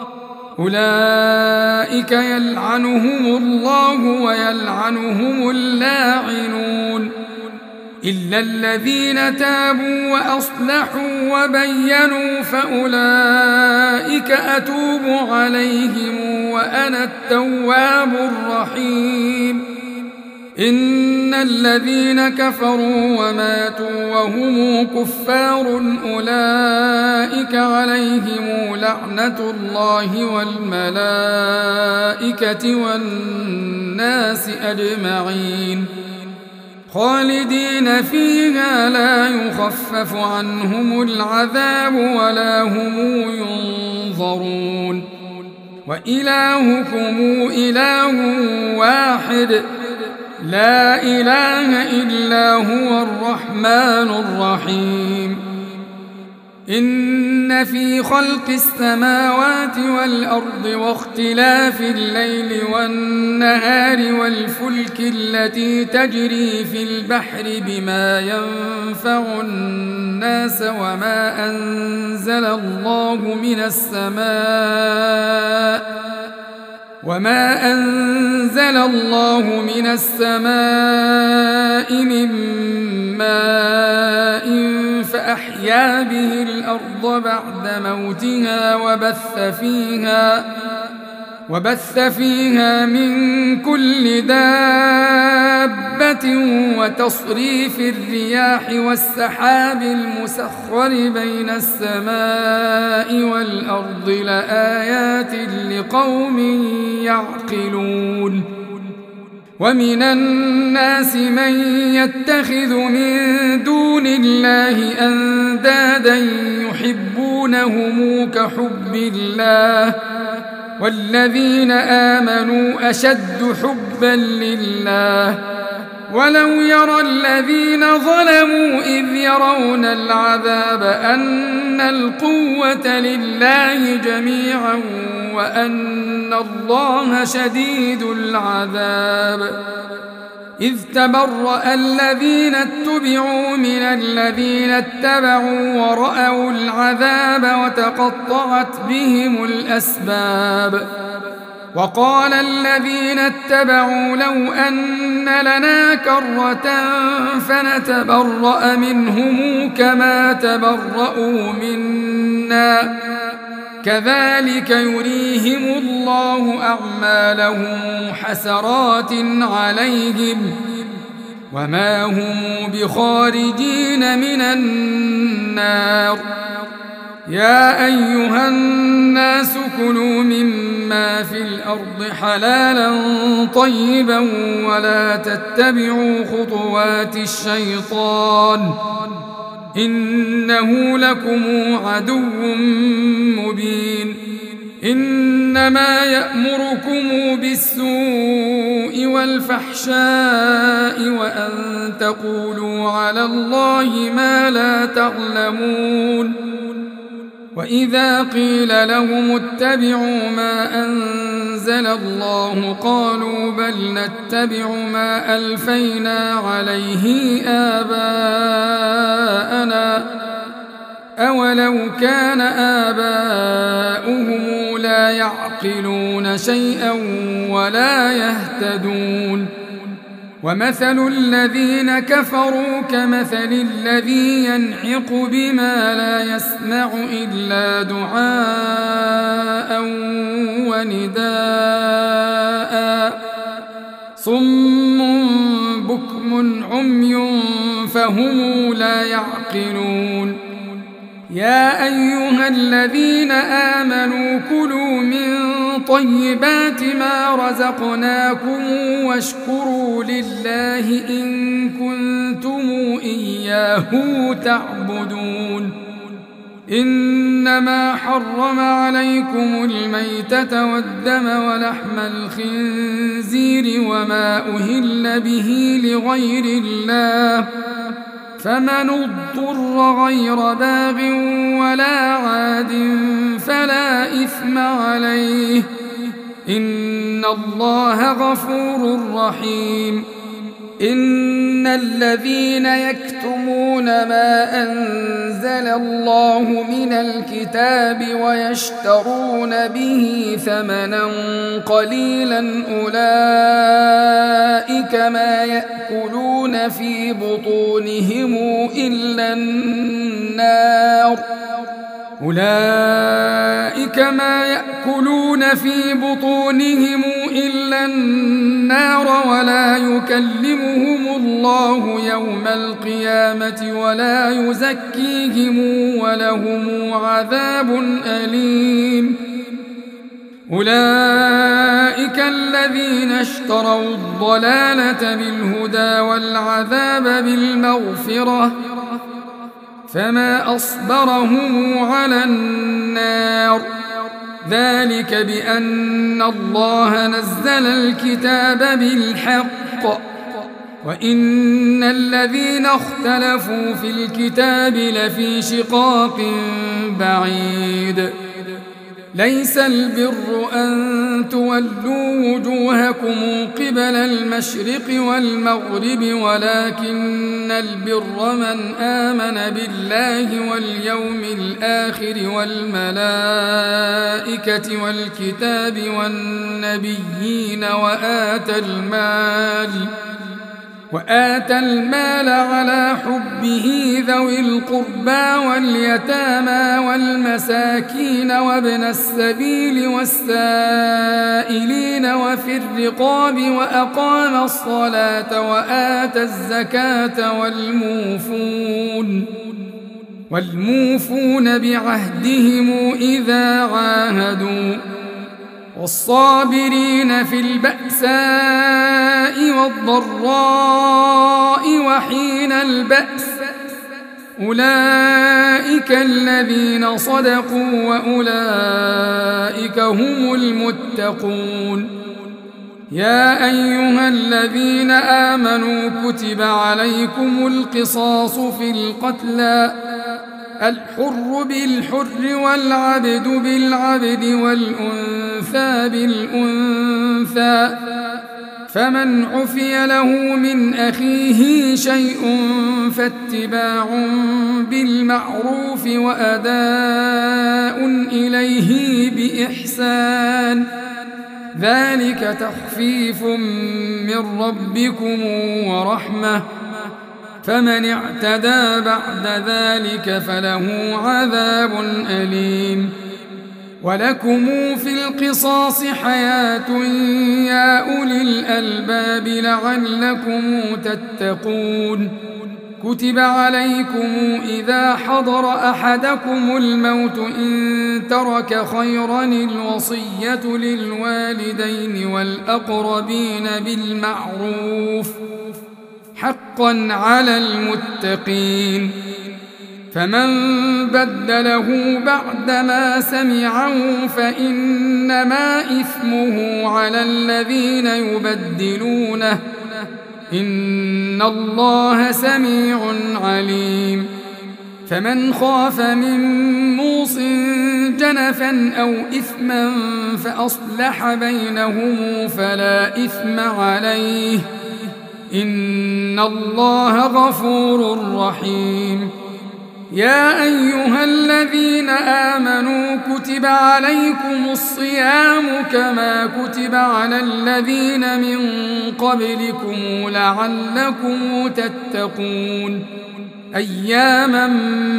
Speaker 1: أولئك يلعنهم الله ويلعنهم اللاعنون إلا الذين تابوا وأصلحوا وبينوا فأولئك أتوب عليهم وأنا التواب الرحيم. إن الذين كفروا وماتوا وهم كفار أولئك عليهم لعنة الله والملائكة والناس أجمعين خالدين فيها لا يخفف عنهم العذاب ولا هم ينظرون وإلهكم إله واحد لا إله إلا هو الرحمن الرحيم إن في خلق السماوات والأرض واختلاف الليل والنهار والفلك التي تجري في البحر بما ينفع الناس وما أنزل الله من السماء وما أنزل الله من السماء من ماء فأحيا به الأرض بعد موتها وبث فيها وبث فيها من كل دابة وتصريف الرياح والسحاب المسخر بين السماء والأرض لآيات لقوم يعقلون ومن الناس من يتخذ من دون الله أندادا يحبونهم كحب الله والذين آمنوا أشد حبا لله ولو يرى الذين ظلموا إذ يرون العذاب أن القوة لله جميعا وأن الله شديد العذاب إذ تبرأ الذين اتبعوا من الذين اتبعوا ورأوا العذاب وتقطعت بهم الأسباب وقال الذين اتبعوا لو أن لنا كرة فنتبرأ منهم كما تبرأوا منا كذلك يريهم الله أعمالهم حسرات عليهم وما هم بخارجين من النار يا أيها الناس كلوا مما في الأرض حلالا طيبا ولا تتبعوا خطوات الشيطان إنه لكم عدو مبين إنما يأمركم بالسوء والفحشاء وأن تقولوا على الله ما لا تعلمون وإذا قيل لهم اتبعوا ما أنزل الله قالوا بل نتبع ما ألفينا عليه آباءنا أولو كان آباؤهم لا يعقلون شيئا ولا يهتدون ومثل الذين كفروا كمثل الذي ينعق بما لا يسمع إلا دعاء ونداء صم بكم عمي فهم لا يعقلون يا أيها الذين آمنوا كلوا من طيبات ما رزقناكم واشكروا لله إن كنتم إياه تعبدون إنما حرم عليكم الميتة والدم ولحم الخنزير وما أهل به لغير الله فمن اضطر غير باغ ولا عاد فلا إثم عليه إن الله غفور رحيم إن الذين يكتمون ما أنزل الله من الكتاب ويشترون به ثمنا قليلا أولئك ما يأكلون في بطونهم إلا النار أولئك ما يأكلون في بطونهم إلا النار ولا يكلمهم الله يوم القيامة ولا يزكيهم ولهم عذاب أليم أولئك الذين اشتروا الضلالة بالهدى والعذاب بالمغفرة فما أصبرهم على النار ذلك بأن الله نزل الكتاب بالحق وإن الذين اختلفوا في الكتاب لفي شقاق بعيد ليس البر أن تولوا وجوهكم قبل المشرق والمغرب ولكن البر من آمن بالله واليوم الآخر والملائكة والكتاب والنبيين وآتى المال وآتى المال على حبه ذوي القربى واليتامى والمساكين وابن السبيل والسائلين وفي الرقاب وأقام الصلاة وآتى الزكاة والموفون والموفون بعهدهم إذا عاهدوا والصابرين في البأساء والضراء وحين البأس أولئك الذين صدقوا وأولئك هم المتقون يا أيها الذين آمنوا كتب عليكم القصاص في القتلى الحر بالحر والعبد بالعبد والأنثى بالأنثى فمن عفي له من أخيه شيء فاتباع بالمعروف وأداء إليه بإحسان ذلك تخفيف من ربكم ورحمة فمن اعتدى بعد ذلك فله عذاب أليم ولكم في القصاص حياة يا أولي الألباب لعلكم تتقون كتب عليكم إذا حضر أحدكم الموت إن ترك خيرا الوصية للوالدين والأقربين بالمعروف حقا على المتقين فمن بدله بعدما سمعه فإنما إثمه على الذين يبدلونه إن الله سميع عليم فمن خاف من موص جنفا أو إثما فأصلح بينهم فلا إثم عليه إن الله غفور رحيم يا أيها الذين آمنوا كتب عليكم الصيام كما كتب على الذين من قبلكم لعلكم تتقون أياما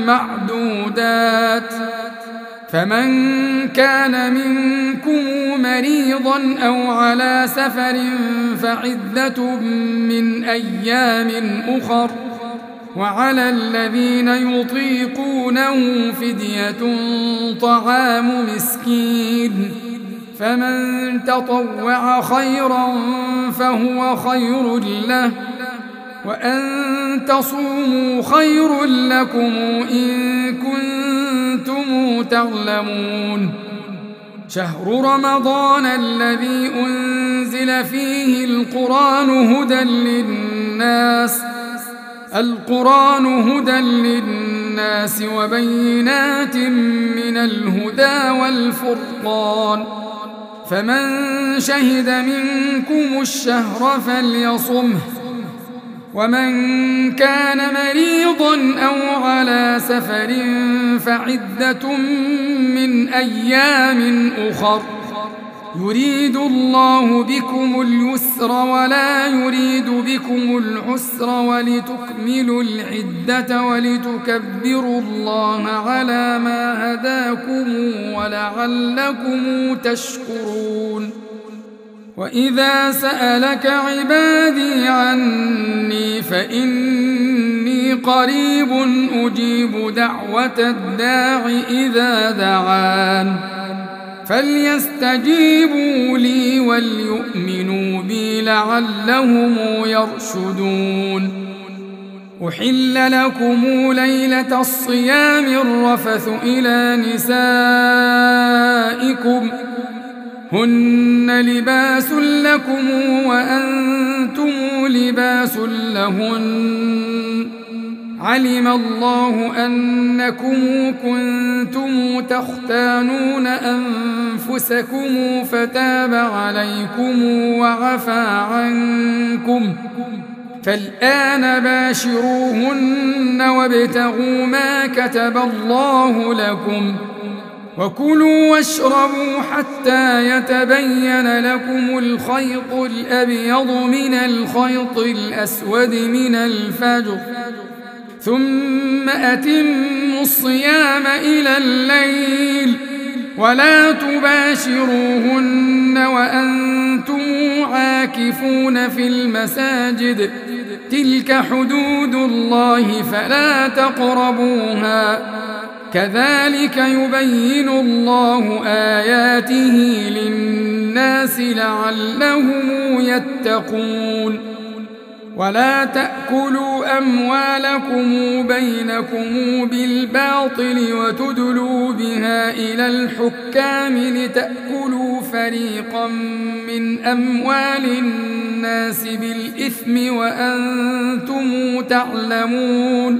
Speaker 1: معدودات فمن كان منكم مريضا أو على سفر فعدة من أيام أخر وعلى الذين يطيقونه فدية طعام مسكين فمن تطوع خيرا فهو خير له وأن تصوموا خير لكم إن كنتم تعلمون شهر رمضان الذي أنزل فيه القرآن هدى للناس القرآن هدى للناس وبينات من الهدى والفرقان فمن شهد منكم الشهر فليصمه ومن كان مريضا أو على سفر فعدة من أيام أخر يريد الله بكم اليسر ولا يريد بكم العسر ولتكملوا العدة ولتكبروا الله على ما هداكم ولعلكم تشكرون. وإذا سألك عبادي عني فإني قريب أجيب دعوة الداع إذا دعان فليستجيبوا لي وليؤمنوا بي لعلهم يرشدون. أحل لكم ليلة الصيام الرفث إلى نسائكم هن لباس لكم وأنتم لباس لهن علم الله أنكم كنتم تختانون أنفسكم فتاب عليكم وعفى عنكم فالآن باشروهن وابتغوا ما كتب الله لكم وكلوا واشربوا حتى يتبين لكم الخيط الأبيض من الخيط الأسود من الفجر ثم أتموا الصيام إلى الليل ولا تباشروهن وأنتم عاكفون في المساجد تلك حدود الله فلا تقربوها كذلك يبين الله آياته للناس لعلهم يتقون. ولا تأكلوا أموالكم بينكم بالباطل وتدلوا بها إلى الحكام لتأكلوا فريقا من أموال الناس بالإثم وأنتم تعلمون.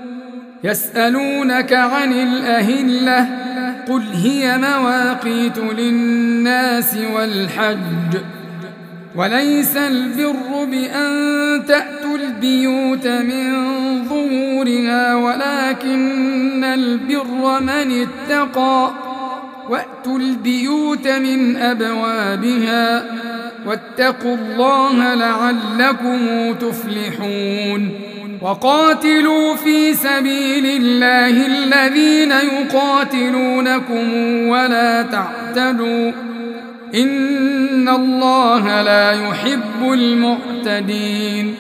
Speaker 1: يسألونك عن الأهلة قل هي مواقيت للناس والحج وليس البر بأن تأتوا البيوت من ظهورها ولكن البر من اتقى وأتوا البيوت من أبوابها واتقوا الله لعلكم تفلحون. وقاتلوا في سبيل الله الذين يقاتلونكم ولا تعتدوا إن الله لا يحب المعتدين.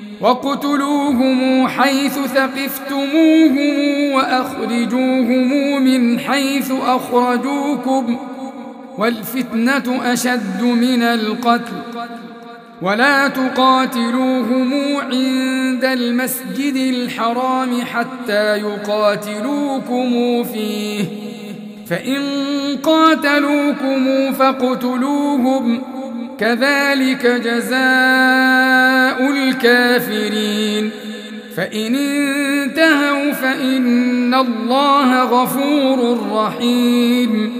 Speaker 1: وقتلوهم حيث ثقفتموهم وأخرجوهم من حيث أخرجوكم والفتنة أشد من القتل ولا تقاتلوهم عند المسجد الحرام حتى يقاتلوكم فيه فإن قاتلوكم فاقتلوهم كذلك جزاء الكافرين. فإن انتهوا فإن الله غفور رحيم.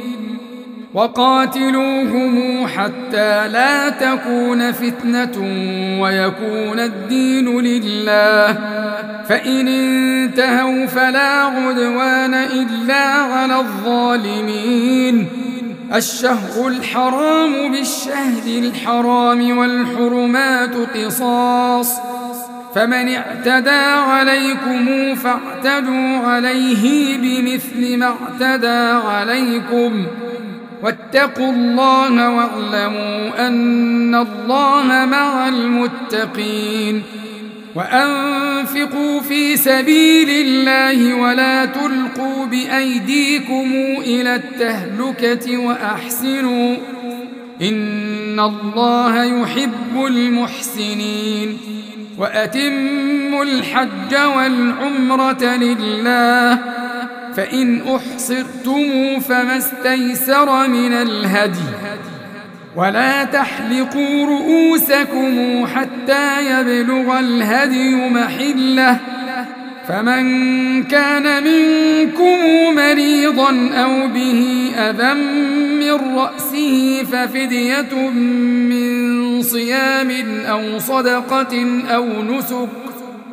Speaker 1: وقاتلوهم حتى لا تكون فتنة ويكون الدين لله فإن انتهوا فلا عدوان إلا على الظالمين. الشهر الحرام بالشهر الحرام والحرمات قصاص فمن اعتدى عليكم فاعتدوا عليه بمثل ما اعتدى عليكم واتقوا الله واعلموا أن الله مع المتقين. وأنفقوا في سبيل الله ولا تلقوا بأيديكم إلى التهلكة وأحسنوا إن الله يحب المحسنين. وأتموا الحج والعمرة لله فإن أحصرتم فما استيسر من الهدي ولا تحلقوا رؤوسكم حتى يبلغ الهدي محله فمن كان منكم مريضا أو به أذى من رأسه ففدية من صيام أو صدقة أو نسك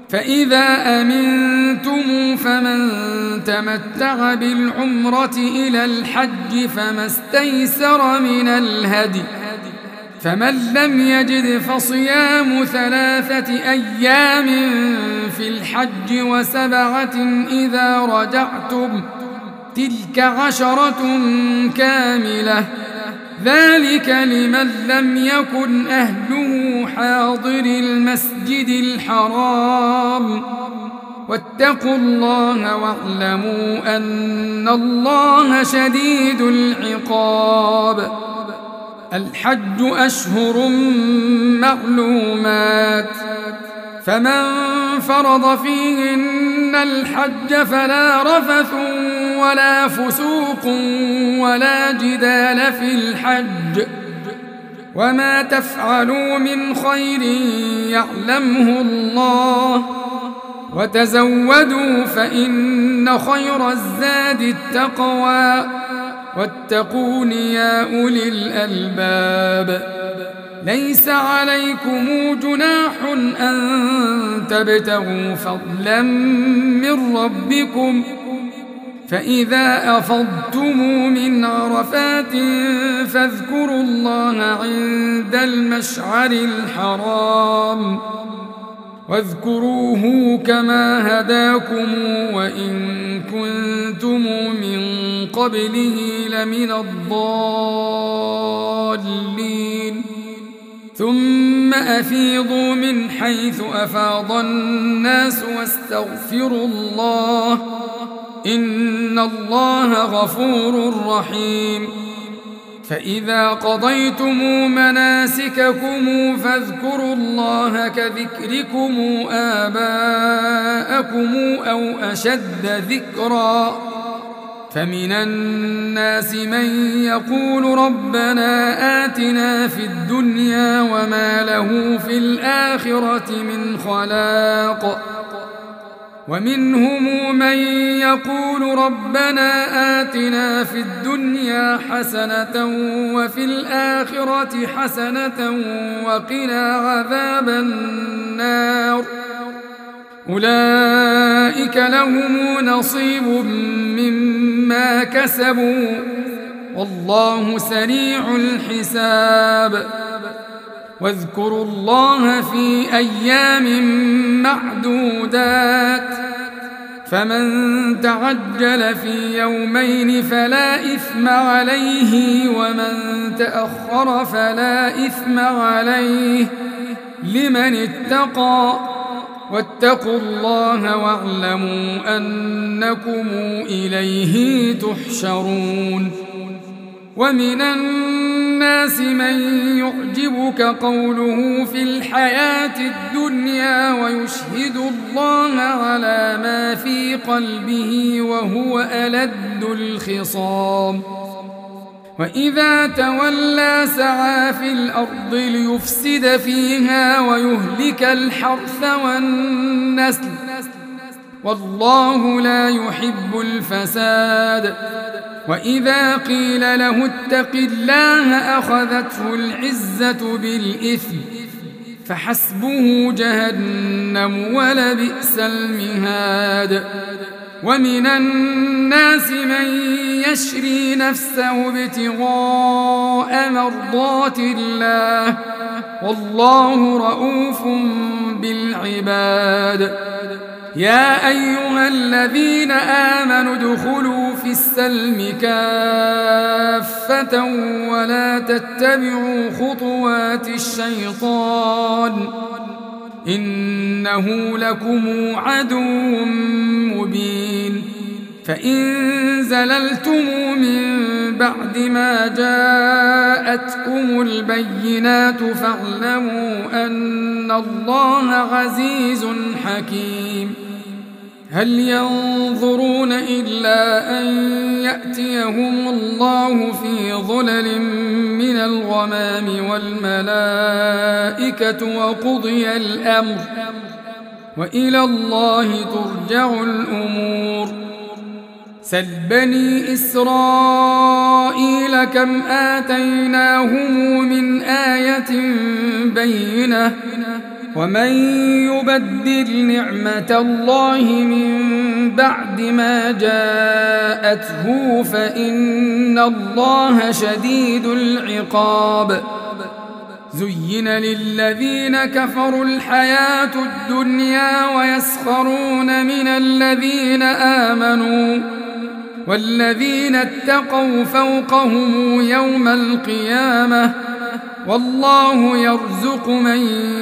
Speaker 1: فإذا أمنتم فمن تمتع بالعمرة إلى الحج فما استيسر من الهدي، فمن لم يجد فصيام ثلاثة أيام في الحج وسبعة إذا رجعتم، تلك عشرة كاملة، ذلك لمن لم يكن أهله حاضر المسجد الحرام. واتقوا الله واعلموا أن الله شديد العقاب. الحج أشهر معلومات، فمن فرض فيهن الحج فلا رفث ولا فسوق ولا جدال في الحج، وما تفعلوا من خير يعلمه الله، وتزودوا فإن خير الزاد التقوى، واتقون يا أولي الألباب. ليس عليكم جناح أن تبتغوا فضلا من ربكم، فإذا أفضتم من عرفات فاذكروا الله عند المشعر الحرام، واذكروه كما هداكم وإن كنتم من قبله لمن الضالين. ثم أفيضوا من حيث أفاض الناس واستغفروا الله، إن الله غفور رحيم. فإذا قضيتم مناسككم فاذكروا الله كذكركم آباءكم أو أشد ذكرا، فمن الناس من يقول ربنا آتنا في الدنيا وما له في الآخرة من خلاق، ومنهم من يقول ربنا آتنا في الدنيا حسنة وفي الآخرة حسنة وقنا عذاب النار، أولئك لهم نصيب مما كسبوا والله سريع الحساب. واذكروا الله في أيام معدودات، فمن تعجل في يومين فلا إثم عليه ومن تأخر فلا إثم عليه لمن اتقى، واتقوا الله واعلموا أنكم إليه تحشرون. ومن الناس من يعجبك قوله في الحياة الدنيا ويشهد الله على ما في قلبه وهو ألد الخصام، وإذا تولى سعى في الأرض ليفسد فيها ويهلك الحرث والنسل، والله لا يحب الفساد. وإذا قيل له اتق الله أخذته العزة بالإثم، فحسبه جهنم ولبئس المهاد. ومن الناس من يشري نفسه ابتغاء مرضات الله، والله رؤوف بالعباد. يا أيها الذين آمنوا ادخلوا في السلم كافة ولا تتبعوا خطوات الشيطان، إنه لكم عدو مبين. فإن زللتم من بعد ما جاءتكم البينات فاعلموا أن الله عزيز حكيم. هل ينظرون إلا أن يأتيهم الله في ظلل من الغمام والملائكة وقضي الأمر، وإلى الله ترجع الأمور. سل بني إسرائيل كم آتيناهم من آية بينة ومن يبدل نعمة الله من بعد ما جاءته فإن الله شديد العقاب. زين للذين كفروا الحياة الدنيا ويسخرون من الذين آمنوا والذين اتقوا فوقهم يوم القيامة والله يرزق من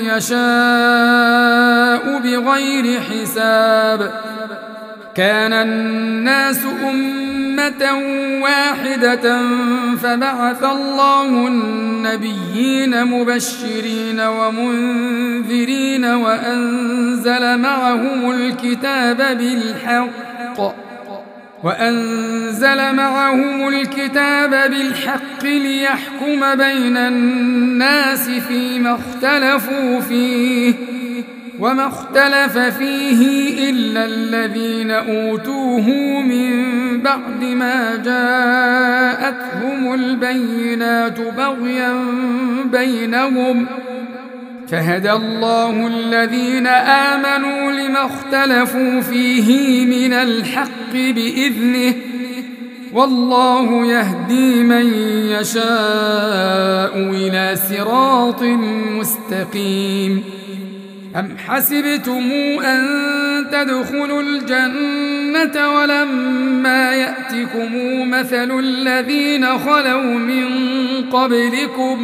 Speaker 1: يشاء بغير حساب. كان الناس أمة واحدة فبعث الله النبيين مبشرين ومنذرين وأنزل معهم الكتاب بالحق وأنزل معهم الكتاب بالحق ليحكم بين الناس فيما اختلفوا فيه وما اختلف فيه إلا الذين أوتوه من بعد ما جاءتهم البينات بغيا بينهم فهدى الله الذين آمنوا لما اختلفوا فيه من الحق بإذنه والله يهدي من يشاء إلى صراط مستقيم. أم حسبتم أن تدخلوا الجنة ولما يأتكم مثل الذين خلوا من قبلكم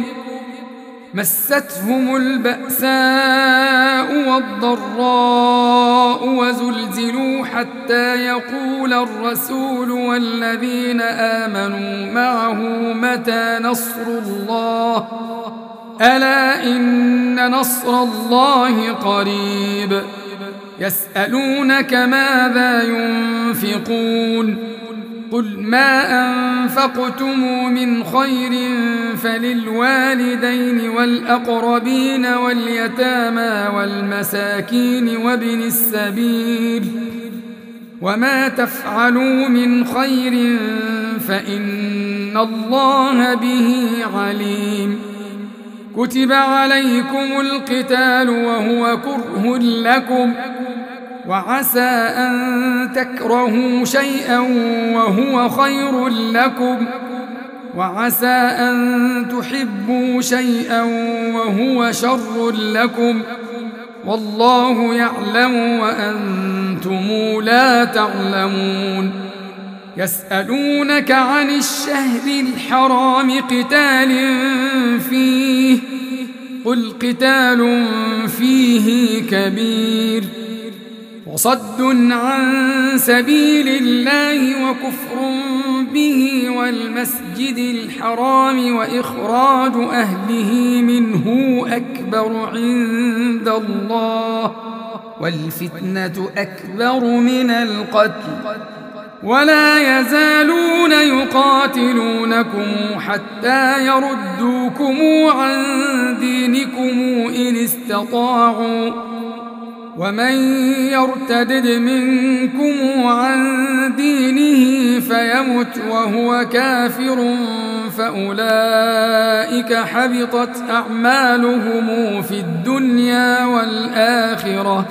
Speaker 1: مستهم البأساء والضراء وزلزلوا حتى يقول الرسول والذين آمنوا معه متى نصر الله ألا إن نصر الله قريب. يسألونك ماذا ينفقون قل ما أنفقتم من خير فللوالدين والأقربين واليتامى والمساكين وابن السبيل وما تفعلوا من خير فإن الله به عليم. كتب عليكم القتال وهو كره لكم وعسى أن تكرهوا شيئا وهو خير لكم وعسى أن تحبوا شيئا وهو شر لكم والله يعلم وأنتم لا تعلمون. يسألونك عن الشهر الحرام قتال فيه قل قتال فيه كبير وصد عن سبيل الله وكفر به والمسجد الحرام وإخراج أهله منه أكبر عند الله والفتنة أكبر من القتل ولا يزالون يقاتلونكم حتى يردوكم عن دينكم إن استطاعوا ومن يرتدد منكم عن دينه فيمت وهو كافر فأولئك حبطت أعمالهم في الدنيا والآخرة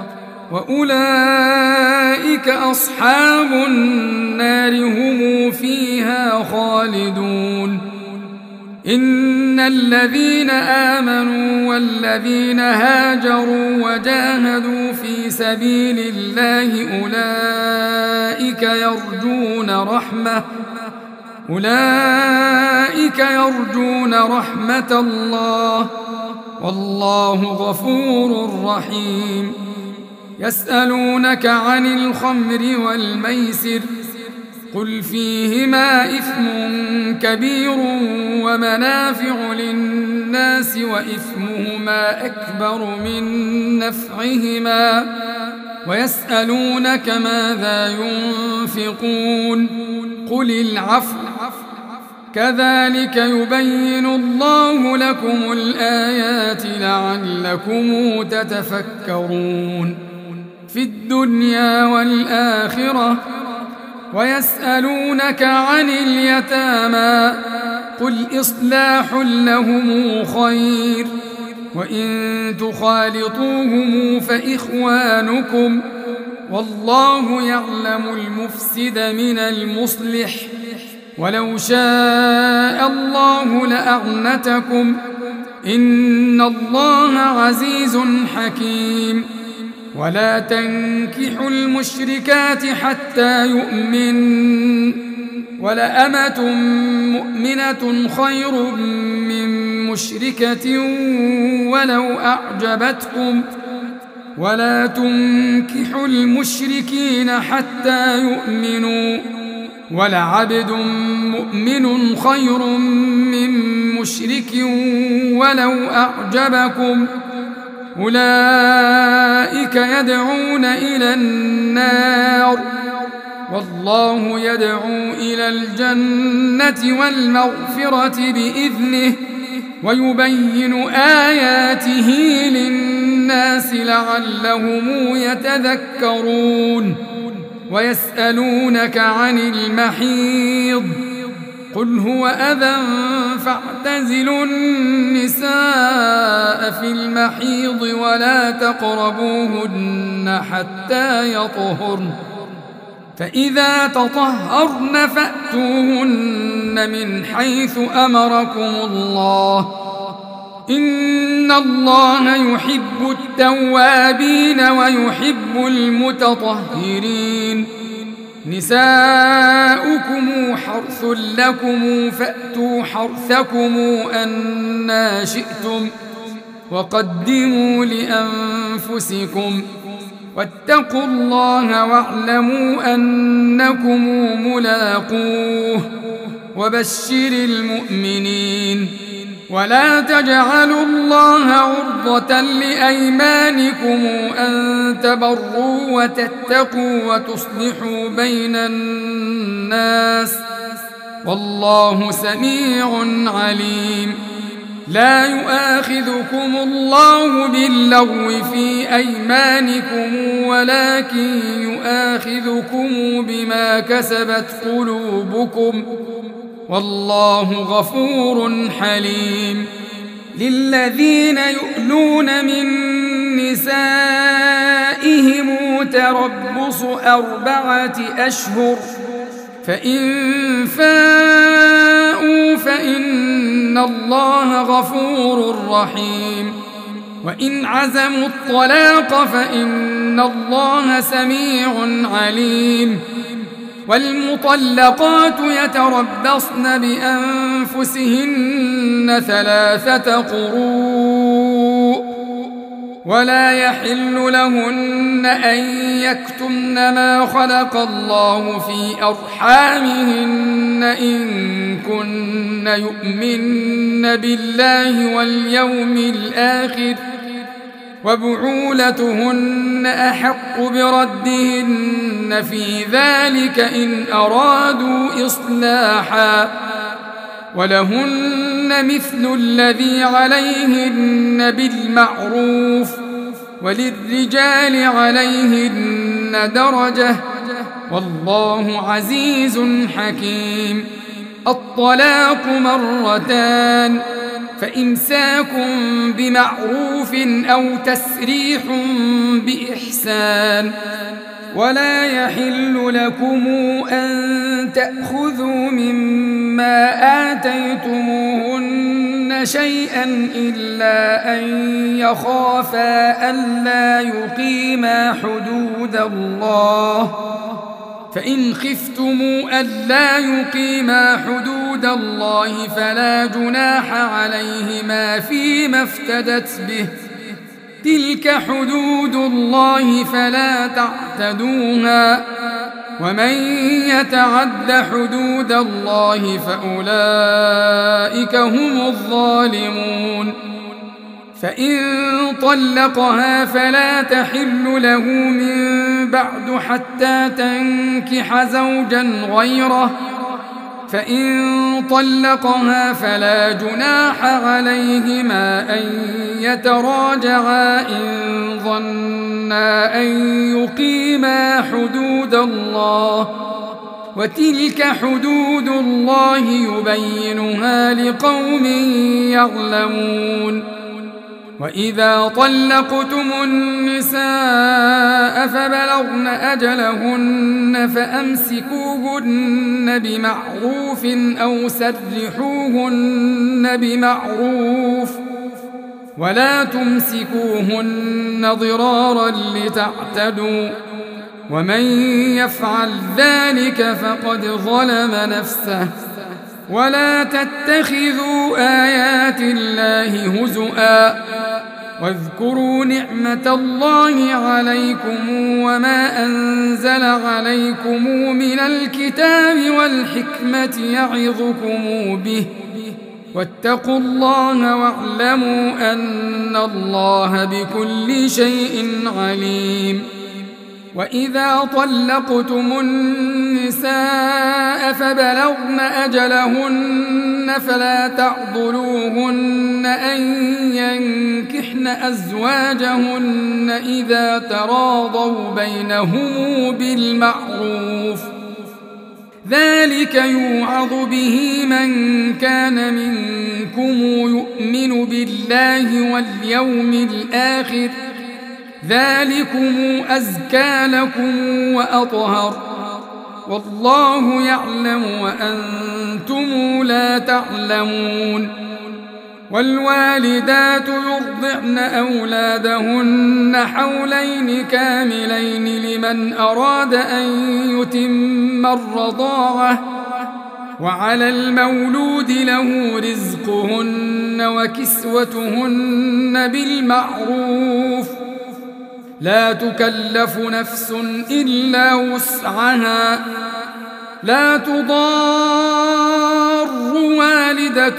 Speaker 1: وأولئك أصحاب النار هم فيها خالدون. إن الذين آمنوا والذين هاجروا وجاهدوا في سبيل الله أولئك يرجون رحمة أولئك يرجون رحمة الله والله غفور رحيم. يسألونك عن الخمر والميسر قل فيهما إثم كبير ومنافع للناس وإثمهما أكبر من نفعهما ويسألونك ماذا ينفقون قل العفو كذلك يبين الله لكم الآيات لعلكم تتفكرون في الدنيا والآخرة. ويسألونك عن اليتامى قل إصلاح لهم خير وإن تخالطوهم فإخوانكم والله يعلم المفسد من المصلح ولو شاء الله لأعنتكم إن الله عزيز حكيم ولا تنكحوا المشركات حتى يؤمن ولأمة مؤمنة خير من مشركة ولو أعجبتكم ولا تنكحوا المشركين حتى يؤمنوا ولعبد مؤمن خير من مشرك ولو أعجبكم أولئك يدعون إلى النار والله يدعو إلى الجنة والمغفرة بإذنه ويبين آياته للناس لعلهم يتذكرون ويسألونك عن المحيض قل هو أذى فاعتزلوا النساء في المحيض ولا تقربوهن حتى يطهرن فإذا تطهرن فأتوهن من حيث أمركم الله إن الله يحب التوابين ويحب المتطهرين نساؤكم حرث لكم فأتوا حرثكم أنى شئتم وقدموا لأنفسكم واتقوا الله واعلموا أنكم ملاقوه وبشر المؤمنين ولا تجعلوا الله عرضة لأيمانكم أن تبروا وتتقوا وتصلحوا بين الناس والله سميع عليم لا يؤاخذكم الله باللغو في أيمانكم ولكن يؤاخذكم بما كسبت قلوبكم والله غفور حليم للذين يؤلون من نسائهم تربص أربعة أشهر فإن فاءوا فإن الله غفور رحيم وإن عزموا الطلاق فإن الله سميع عليم والمطلقات يتربصن بأنفسهن ثلاثة قروء ولا يحل لهن أن يكتمن ما خلق الله في أرحامهن إن كن يؤمن بالله واليوم الآخر وبعولتهن أحق بردهن في ذلك إن أرادوا إصلاحا ولهن مثل الذي عليهن بالمعروف وللرجال عليهن درجة والله عزيز حكيم الطلاق مرتان فإمساك بمعروف أو تسريح بإحسان ولا يحل لكم أن تأخذوا مما آتيتموهن شيئا إلا أن يخافا ألا يقيما حدود الله فإن خفتم ألا يقيما حدود الله فلا جناح عليهما فيما افتدت به تلك حدود الله فلا تعتدوها ومن يتعد حدود الله فأولئك هم الظالمون فإن طلقها فلا تحل له من بعد حتى تنكح زوجا غيره فإن طلقها فلا جناح عليهما أن يتراجعا إن ظنا أن يقيما حدود الله وتلك حدود الله يبينها لقوم يعلمون وإذا طلقتم النساء فبلغن أجلهن فأمسكوهن بمعروف أو سرحوهن بمعروف ولا تمسكوهن ضرارا لتعتدوا ومن يفعل ذلك فقد ظلم نفسه ولا تتخذوا آيات الله هزؤا واذكروا نعمة الله عليكم وما أنزل عليكم من الكتاب والحكمة يعظكم به واتقوا الله واعلموا أن الله بكل شيء عليم. وإذا طلقتم النساء فبلغن أجلهن فلا تعضلوهن أن ينكحن أزواجهن إذا تراضوا بينهم بالمعروف ذلك يوعظ به من كان منكم يؤمن بالله واليوم الآخر ذلكم أزكى لكم وأطهر والله يعلم وأنتم لا تعلمون. والوالدات يرضعن أولادهن حولين كاملين لمن أراد أن يتم الرضاعة وعلى المولود له رزقهن وكسوتهن بالمعروف لا تكلف نفس إلا وسعها لا تضار والدة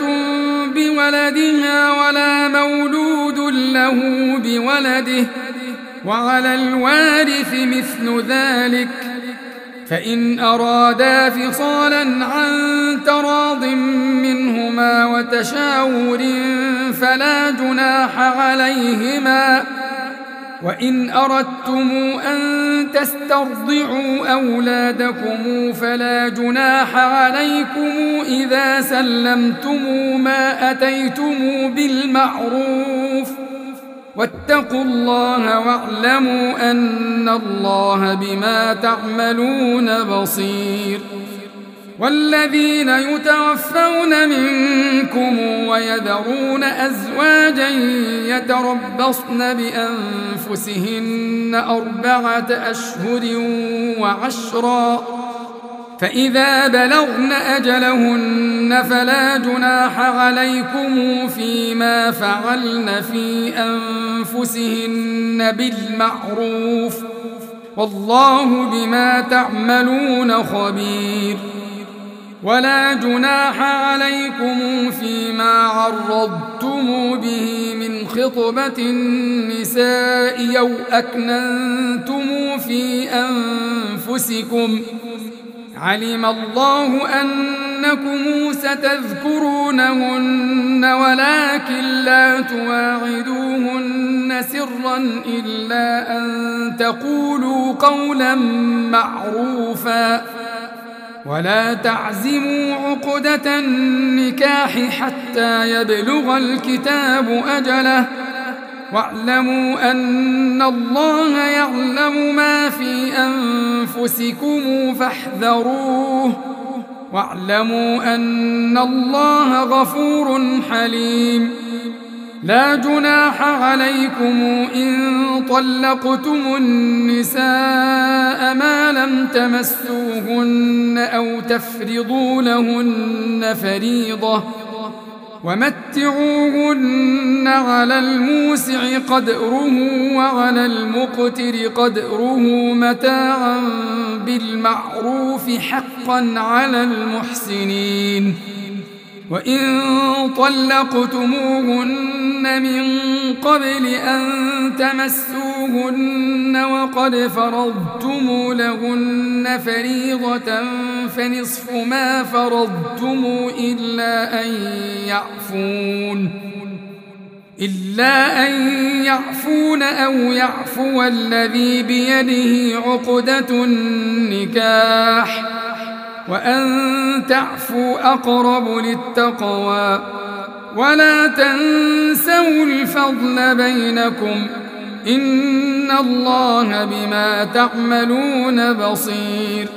Speaker 1: بولدها ولا مولود له بولده وعلى الوارث مثل ذلك فإن أرادا فصالا عن تراض منهما وتشاور فلا جناح عليهما وإن أردتم أن تسترضعوا أولادكم فلا جناح عليكم إذا سلمتم ما أتيتم بالمعروف واتقوا الله واعلموا أن الله بما تعملون بصير. والذين يتوفون منكم ويذرون أزواجا يتربصن بأنفسهن أربعة أشهر وعشرا فإذا بلغن أجلهن فلا جناح عليكم فيما فعلن في أنفسهن بالمعروف والله بما تعملون خبير. ولا جناح عليكم فيما عرضتم به من خطبة النساء أو أكننتم في أنفسكم علم الله أنكم ستذكرونهن ولكن لا تواعدوهن سرا إلا أن تقولوا قولا معروفا ولا تعزموا عقدة النكاح حتى يبلغ الكتاب أجله واعلموا أن الله يعلم ما في أنفسكم فاحذروه واعلموا أن الله غفور حليم. لا جناح عليكم إن طلقتم النساء ما لم تمسوهن أو تفرضوا لهن فريضة ومتعوهن على الموسع قدره وعلى المقتر قدره متاعا بالمعروف حقا على المحسنين. وإن طلقتموهن من قبل أن تمسوهن وقد فرضتم لهن فريضة فنصف ما فرضتم إلا أن يعفون إلا أن يعفون أو يعفو الذي بيده عقدة النكاح وأن تعفوا أقرب للتقوى ولا تنسوا الفضل بينكم إن الله بما تعملون بصير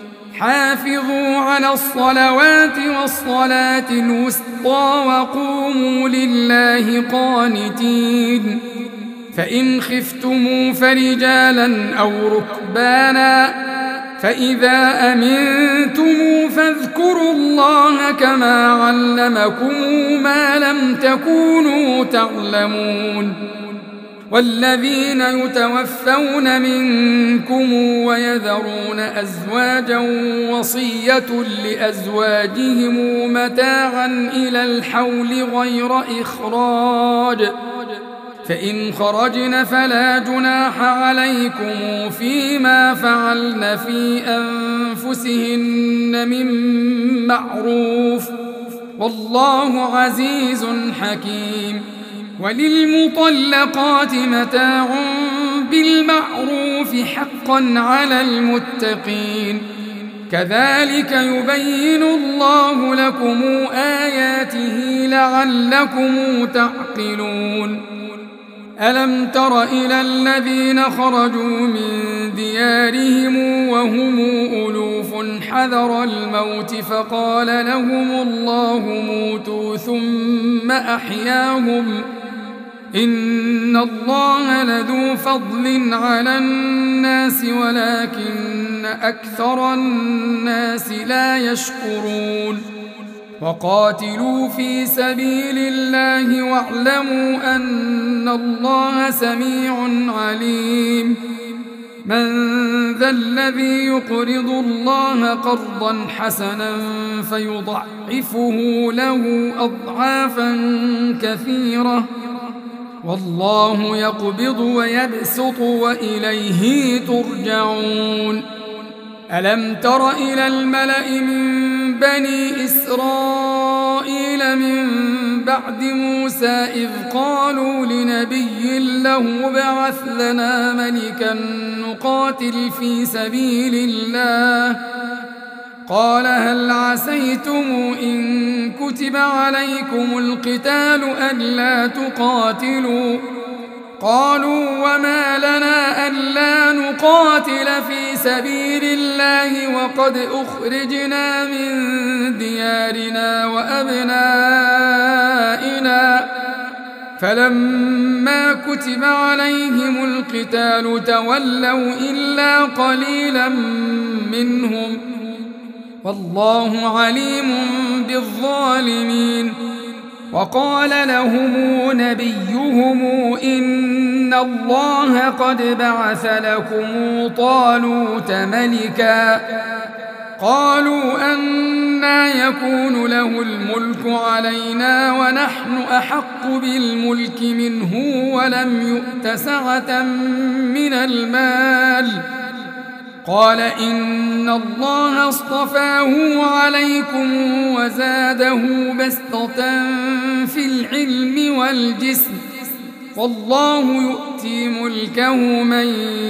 Speaker 1: حافظوا على الصلوات والصلاة الوسطى وقوموا لله قانتين فإن خفتموا فرجالا أو ركبانا فإذا أمنتم فاذكروا الله كما علمكم ما لم تكونوا تعلمون والذين يتوفون منكم ويذرون أزواجا وصية لأزواجهم متاعا إلى الحول غير إخراج فإن خرجن فلا جناح عليكم فيما فعلن في أنفسهن من معروف والله عزيز حكيم وللمطلقات متاع بالمعروف حقا على المتقين كذلك يبين الله لكم آياته لعلكم تعقلون ألم تر إلى الذين خرجوا من ديارهم وهم ألوف حذر الموت فقال لهم الله موتوا ثم أحياهم إن الله لذو فضل على الناس ولكن أكثر الناس لا يشكرون وقاتلوا في سبيل الله واعلموا أن الله سميع عليم من ذا الذي يقرض الله قرضا حسنا فيضعفه له أضعافا كثيرة والله يقبض ويبسط وإليه ترجعون ألم تر إلى الملأ من بني إسرائيل من بعد موسى إذ قالوا لنبي له ابعث لنا ملكا نقاتل في سبيل الله قال هل عسيتم إن كتب عليكم القتال ألا تقاتلوا قالوا وما لنا ألا نقاتل في سبيل الله وقد أخرجنا من ديارنا وأبنائنا فلما كتب عليهم القتال تولوا إلا قليلا منهم والله عليم بالظالمين وقال لهم نبيهم إن الله قد بعث لكم طالوت ملكا قالوا أنى يكون له الملك علينا ونحن أحق بالملك منه ولم يؤت سعة من المال قال إن الله اصطفاه عليكم وزاده بسطة في العلم والجسم والله يؤتي ملكه من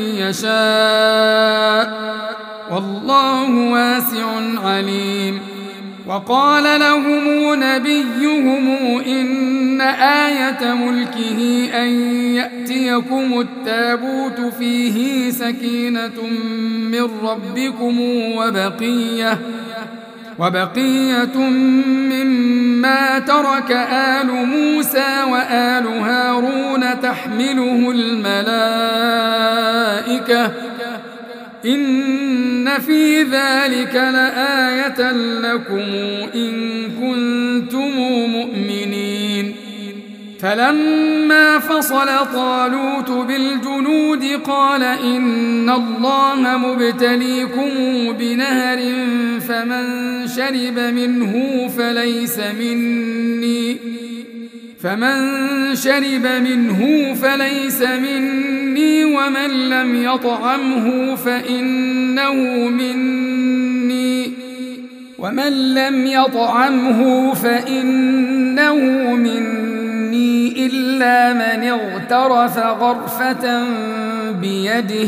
Speaker 1: يشاء والله واسع عليم وقال لهم نبيهم إن آية ملكه أن يأتيكم التابوت فيه سكينة من ربكم وبقية وبقية مما ترك آل موسى وآل هارون تحمله الملائكة إن في ذلك لآية لكم إن كنتم مؤمنين فلما فصل طالوت بالجنود قال إن الله مبتليكم بنهر فمن شرب منه فليس مني فمن شرب منه فليس مني ومن لم يطعمه فإنه مني ومن لم يطعمه فإنه مني إلا من اغترف غرفة بيده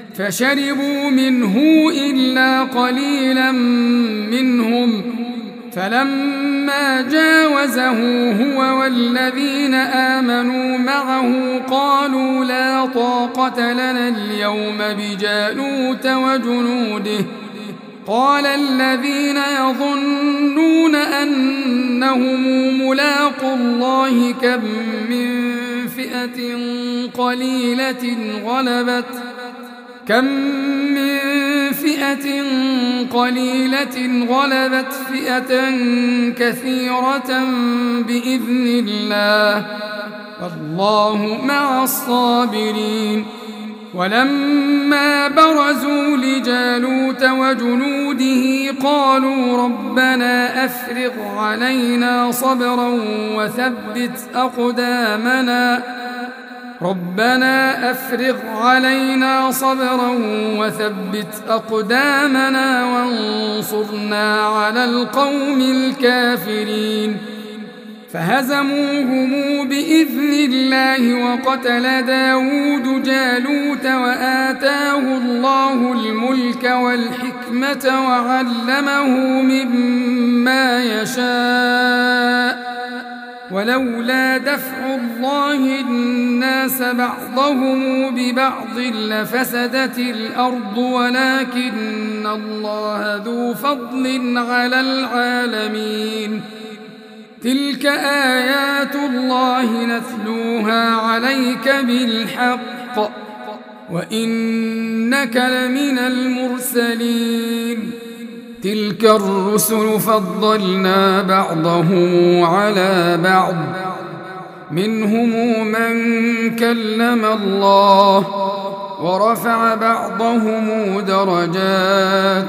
Speaker 1: فشربوا منه إلا قليلا منهم فلما جاوزه هو والذين آمنوا معه قالوا لا طاقة لنا اليوم بجالوت وجنوده قال الذين يظنون أنهم ملاقو الله كم من فئة قليلة غلبت كم من فئة قليلة غلبت فئة كثيرة بإذن الله والله مع الصابرين ولما برزوا لجالوت وجنوده قالوا ربنا أفرغ علينا صبرا وثبت أقدامنا ربنا أفرغ علينا صبرا وثبت أقدامنا وانصرنا على القوم الكافرين فهزموهم بإذن الله وقتل داود جالوت وآتاه الله الملك والحكمة وعلمه مما يشاء ولولا دفع الله الناس بعضهم ببعض لفسدت الأرض ولكن الله ذو فضل على العالمين تلك آيات الله نتلوها عليك بالحق وإنك لمن المرسلين تلك الرسل فضلنا بعضهم على بعض منهم من كلم الله ورفع بعضهم درجات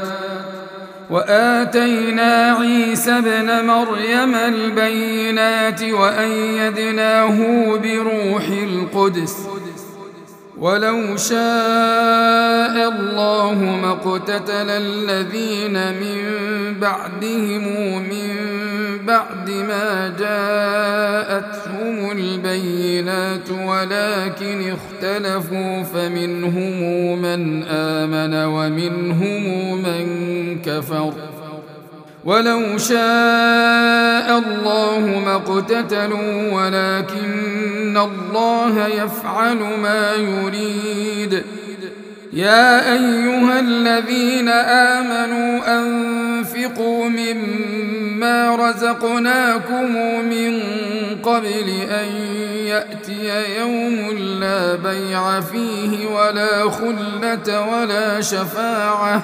Speaker 1: وآتينا عيسى ابن مريم البينات وأيدناه بروح القدس ولو شاء الله ما اقتتل الذين من بعدهم من بعد ما جاءتهم البينات ولكن اختلفوا فمنهم من آمن ومنهم من كفر ولو شاء الله ما اقتتلوا ولكن الله يفعل ما يريد يا أيها الذين آمنوا أنفقوا مما رزقناكم من قبل أن يأتي يوم لا بيع فيه ولا خلة ولا شفاعة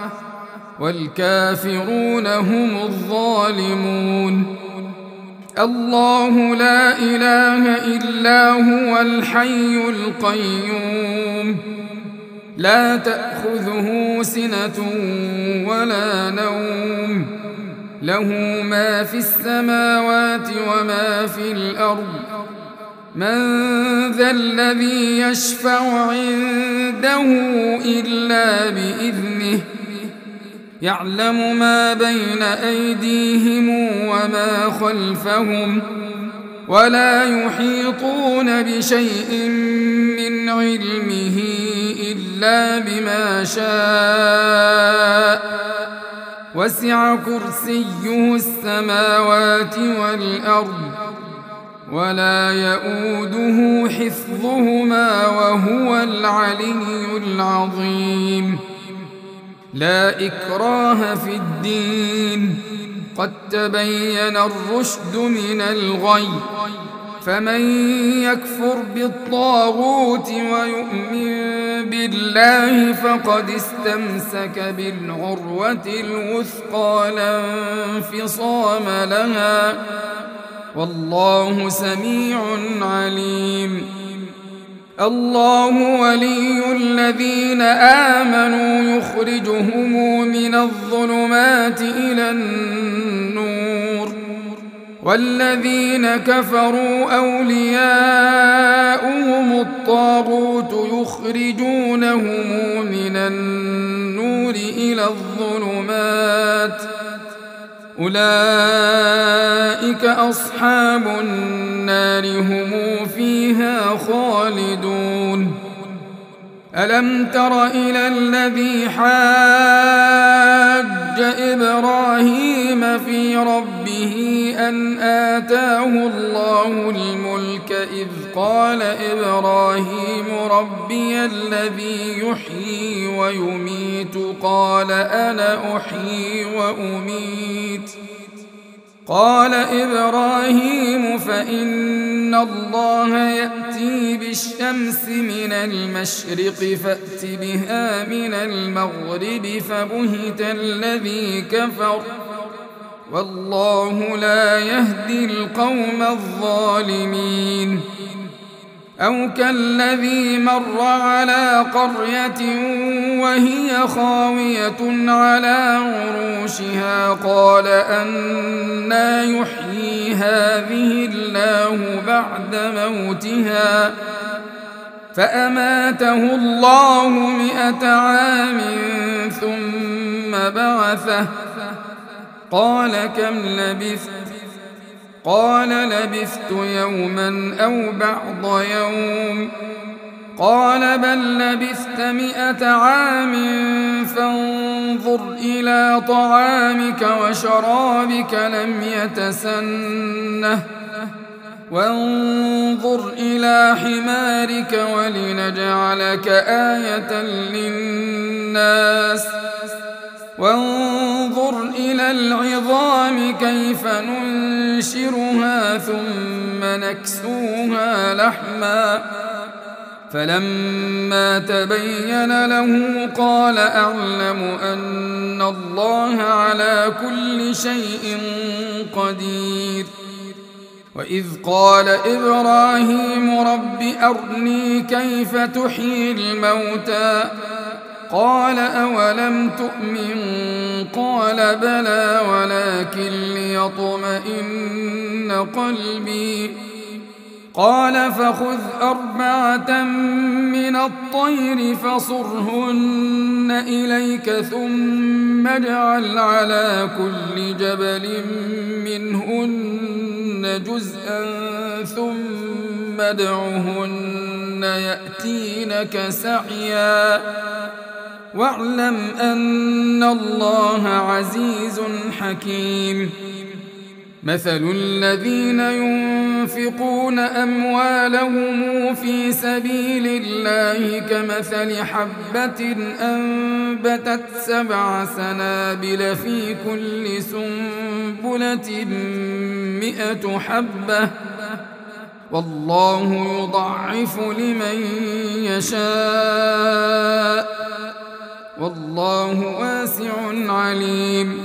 Speaker 1: والكافرون هم الظالمون الله لا إله إلا هو الحي القيوم لا تأخذه سنة ولا نوم له ما في السماوات وما في الأرض من ذا الذي يشفع عنده إلا بإذنه يعلم ما بين أيديهم وما خلفهم ولا يحيطون بشيء من علمه إلا بما شاء وسع كرسيه السماوات والأرض ولا يؤوده حفظهما وهو العلي العظيم لا إكراه في الدين قد تبين الرشد من الغي فمن يكفر بالطاغوت ويؤمن بالله فقد استمسك بالعروة الوثقى لا انفصام لها والله سميع عليم الله ولي الذين آمنوا يخرجهم من الظلمات إلى النور والذين كفروا أولياؤهم الطاغوت يخرجونهم من النور إلى الظلمات أولئك أصحاب النار هم فيها خالدون ألم تر إلى الذي حاج حج إبراهيم في ربه أن آتاه الله الملك إذ قال إبراهيم ربي الذي يحيي ويميت قال أنا أحيي وأميت قال إبراهيم فإن الله يأتي بالشمس من المشرق فأت بها من المغرب فبهت الذي كفر والله لا يهدي القوم الظالمين أو كالذي مر على قرية وهي خاوية على عروشها قال أنى يحيي هذه الله بعد موتها فأماته الله مئة عام ثم بعثه قال كم لبثت قال لبثت يوما أو بعض يوم قال بل لبثت مئة عام فانظر إلى طعامك وشرابك لم يتسنه وانظر إلى حمارك ولنجعلك آية للناس وانظر إلى العظام كيف ننشرها ثم نكسوها لحما فلما تبين له قال أعلم أن الله على كل شيء قدير وإذ قال إبراهيم رب أرني كيف تحيي الموتى قال أولم تؤمن قال بلى ولكن ليطمئن قلبي قال فخذ أربعة من الطير فصرهن إليك ثم اجعل على كل جبل منهن جزءا ثم ادعهن يأتينك سعيا واعلم أن الله عزيز حكيم مثل الذين ينفقون أموالهم في سبيل الله كمثل حبة أنبتت سبع سنابل في كل سنبلة مئة حبة والله يضعف لمن يشاء والله واسع عليم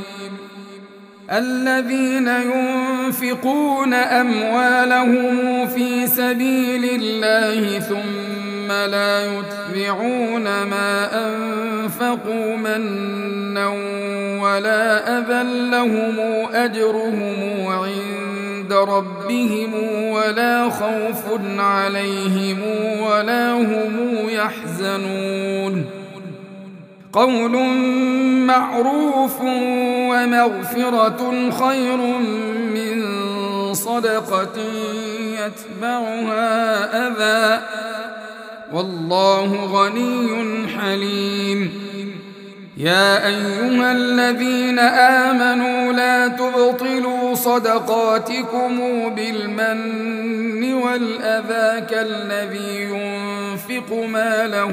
Speaker 1: الذين ينفقون أموالهم في سبيل الله ثم لا يتبعون ما أنفقوا منا ولا أذى لهم أجرهم عند ربهم ولا خوف عليهم ولا هم يحزنون قول معروف ومغفرة خير من صدقة يتبعها أذى والله غني حليم يا أيها الذين آمنوا لا تبطلوا صدقاتكم بالمن والأذى كالذي ينفق ماله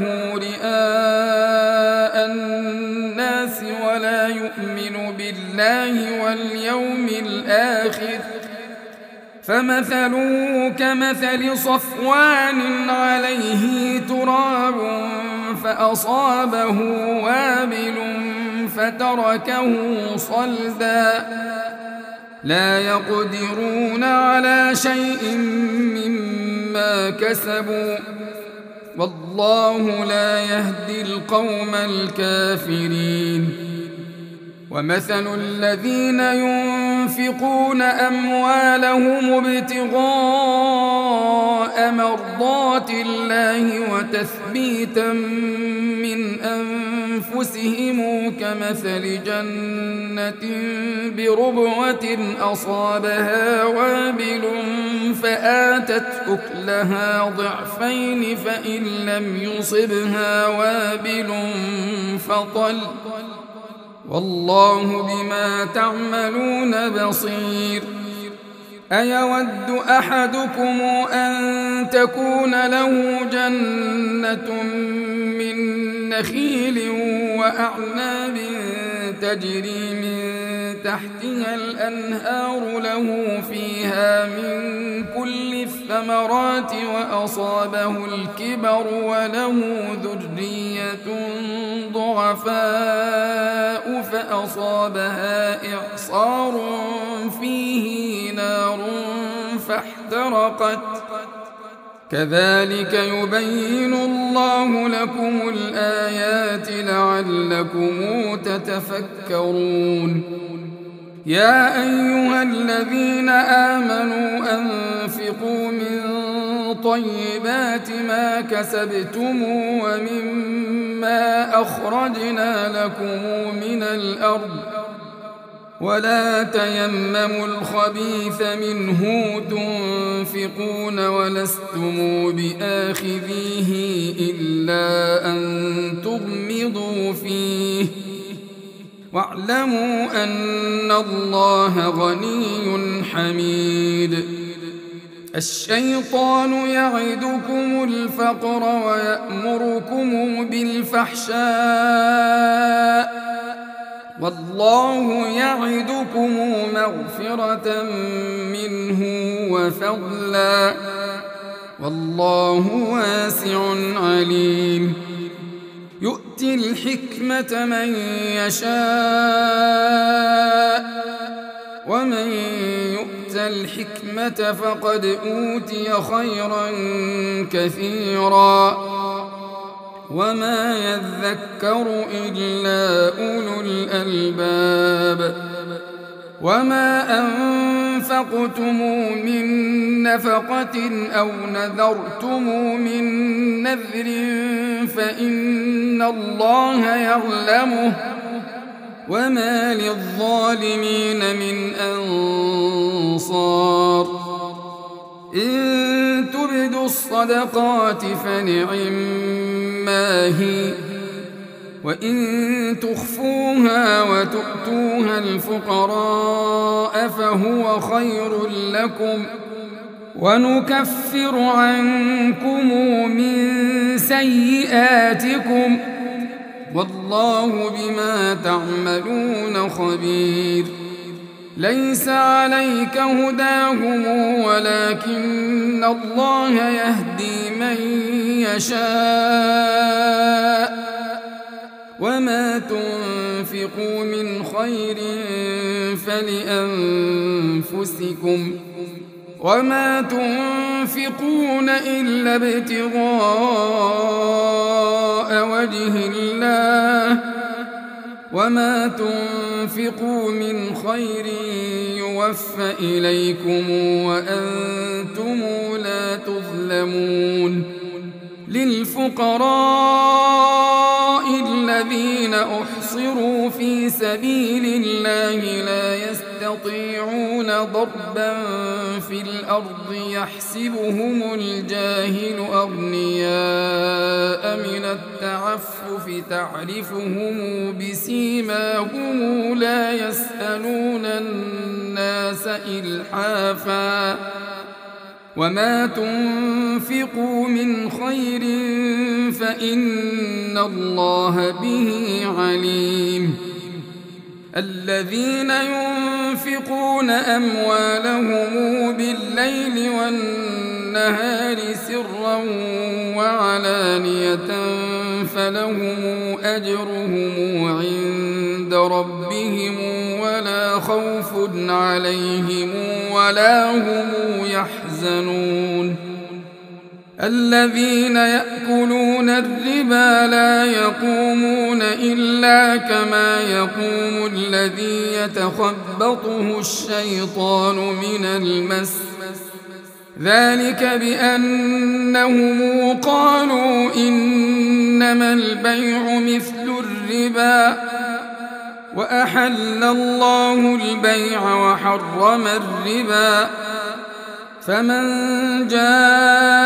Speaker 1: رئاء الناس ولا يؤمن بالله واليوم الآخر فمثله كمثل صفوان عليه تراب فأصابه وابل فتركه صلدا لا يقدرون على شيء مما كسبوا والله لا يهدي القوم الكافرين ومثل الذين ينفقون أموالهم ابتغاء مرضات الله وتثبيتا من أنفسهم كمثل جنة بربوة أصابها وابل فآتت أكلها ضعفين فإن لم يصبها وابل فطل والله بما تعملون بصير. أيود أحدكم أن تكون له جنة من نخيل وأعناب تجري من تحتها الأنهار له فيها من كل الثمرات وأصابه الكبر وله ذرية ضعفاء فأصابها إعصار فيه نار فاحترقت كذلك يبين الله لكم الآيات لعلكم تتفكرون. يا أيها الذين آمنوا أنفقوا من طيبات ما كسبتم ومما أخرجنا لكم من الأرض ولا تيمموا الخبيث منه تنفقون ولستم بآخذيه إلا أن تغمضوا فيه واعلموا أن الله غني حميد. الشيطان يعدكم الفقر ويأمركم بالفحشاء والله يعدكم مغفرة منه وفضلا والله واسع عليم. يؤتي الحكمة من يشاء ومن يؤت الحكمة فقد أوتي خيرا كثيرا وما يذكر إلا أولو الألباب. وما أنفقتم من نفقة أو نذرتم من نذر فإن الله يعلمه وما للظالمين من أنصار. إن تبدوا الصدقات فنعما هي وإن تخفوها وتؤتوها الفقراء فهو خير لكم ونكفر عنكم من سيئاتكم والله بما تعملون خبير. ليس عليك هداهم ولكن الله يهدي من يشاء وما تنفقوا من خير فلأنفسكم وما تنفقون إلا ابتغاء وجه الله وما تنفقوا من خير يوفى إليكم وأنتم لا تظلمون. للفقراء الذين أحصروا في سبيل الله لا يستطيعون ضربا في الأرض يحسبهم الجاهل أغنياء من التعفف تعرفهم بسيماهم لا يسألون الناس إلحافا وما تنفقوا من خير فإن الله به عليم. الذين ينفقون أموالهم بالليل والنهار سرا وعلانية فلهم أجرهم عند ربهم ولا خوف عليهم ولا هم يحزنون. الذين يأكلون الربا لا يقومون إلا كما يقوم الذي يتخبطه الشيطان من المس ذلك بأنهم قالوا إنما البيع مثل الربا وأحل الله البيع وحرم الربا فمن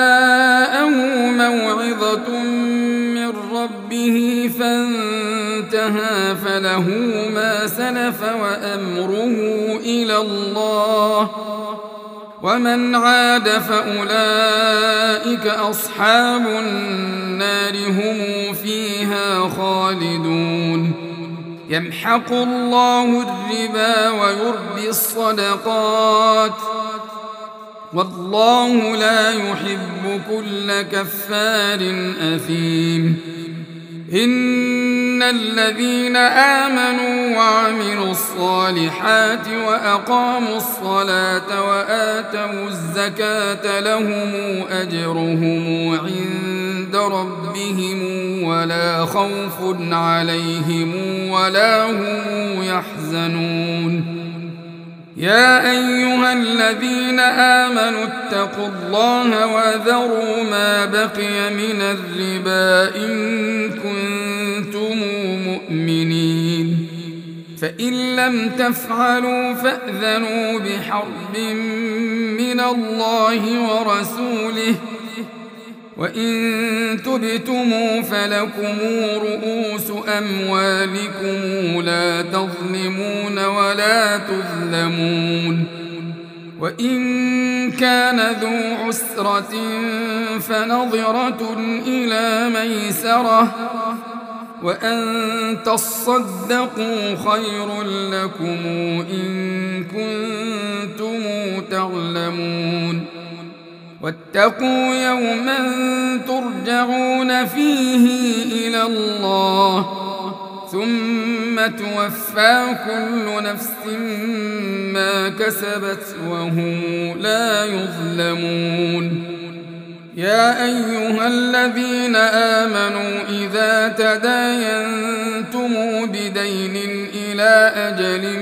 Speaker 1: جاءه موعظة من ربه فانتهى انتهى فله ما سلف وأمره إلى الله، ومن عاد فأولئك أصحاب النار هم فيها خالدون. يمحق الله الربا ويربي الصدقات، والله لا يحب كل كفار أثيم. إن الذين آمنوا وعملوا الصالحات وأقاموا الصلاة وآتوا الزكاة لهم أجرهم عند ربهم ولا خوف عليهم ولا هم يحزنون. يا أيها الذين آمنوا اتقوا الله وذروا ما بقي من الربا إن كنتم مؤمنين، فإن لم تفعلوا فأذنوا بحرب من الله ورسوله، وإن تبتموا فلكم رؤوس أموالكم لا تظلمون ولا تظلمون. وإن كان ذو عسرة فنظرة إلى ميسرة، وأن تصدقوا خير لكم إن كنتم تعلمون. واتقوا يوما ترجعون فيه إلى الله ثم توفى كل نفس ما كسبت وهم لا يظلمون. يا أيها الذين آمنوا إذا تداينتم بدين إلى أجل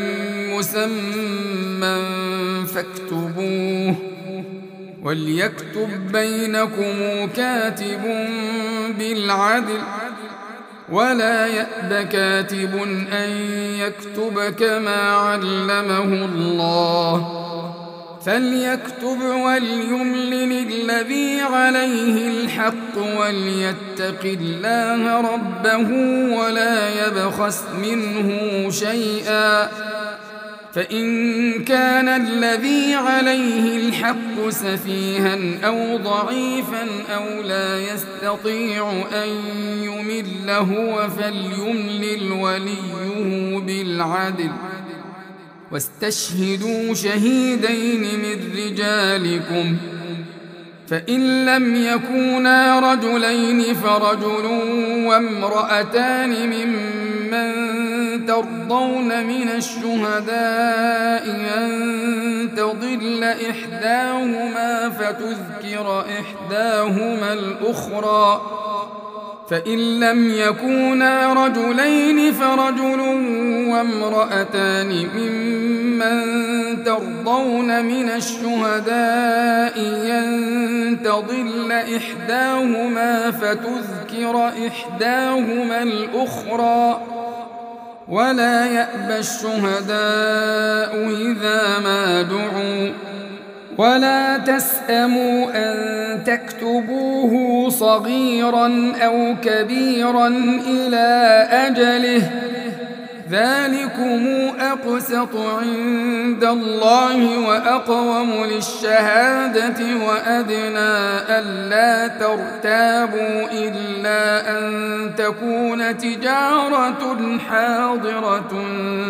Speaker 1: مسمى فاكتبوه، وليكتب بينكم كاتب بالعدل ولا يأب كاتب أن يكتب كما علمه الله، فليكتب وليملل الذي عليه الحق وليتق الله ربه ولا يبخس منه شيئا، فإن كان الذي عليه الحق سفيها أو ضعيفا أو لا يستطيع أن يمل هو فليملل وليه بالعدل، واستشهدوا شهيدين من رجالكم، فإن لم يكونا رجلين فرجل وامرأتان ممن ترضون من الشهداء أن تضل إحداهما فتذكر إحداهما الأخرى، فإن لم يكونا رجلين فرجل وامرأتان ممن ترضون من الشهداء أن تضل إحداهما فتذكر إحداهما الأخرى، ولا يأبى الشهداء إذا ما دعوا، ولا تسأموا أن تكتبوه صغيرا أو كبيرا إلى أجله، ذلكم أقسط عند الله وأقوم للشهادة وأدنى ألا ترتابوا إلا أن تكون تجارة حاضرة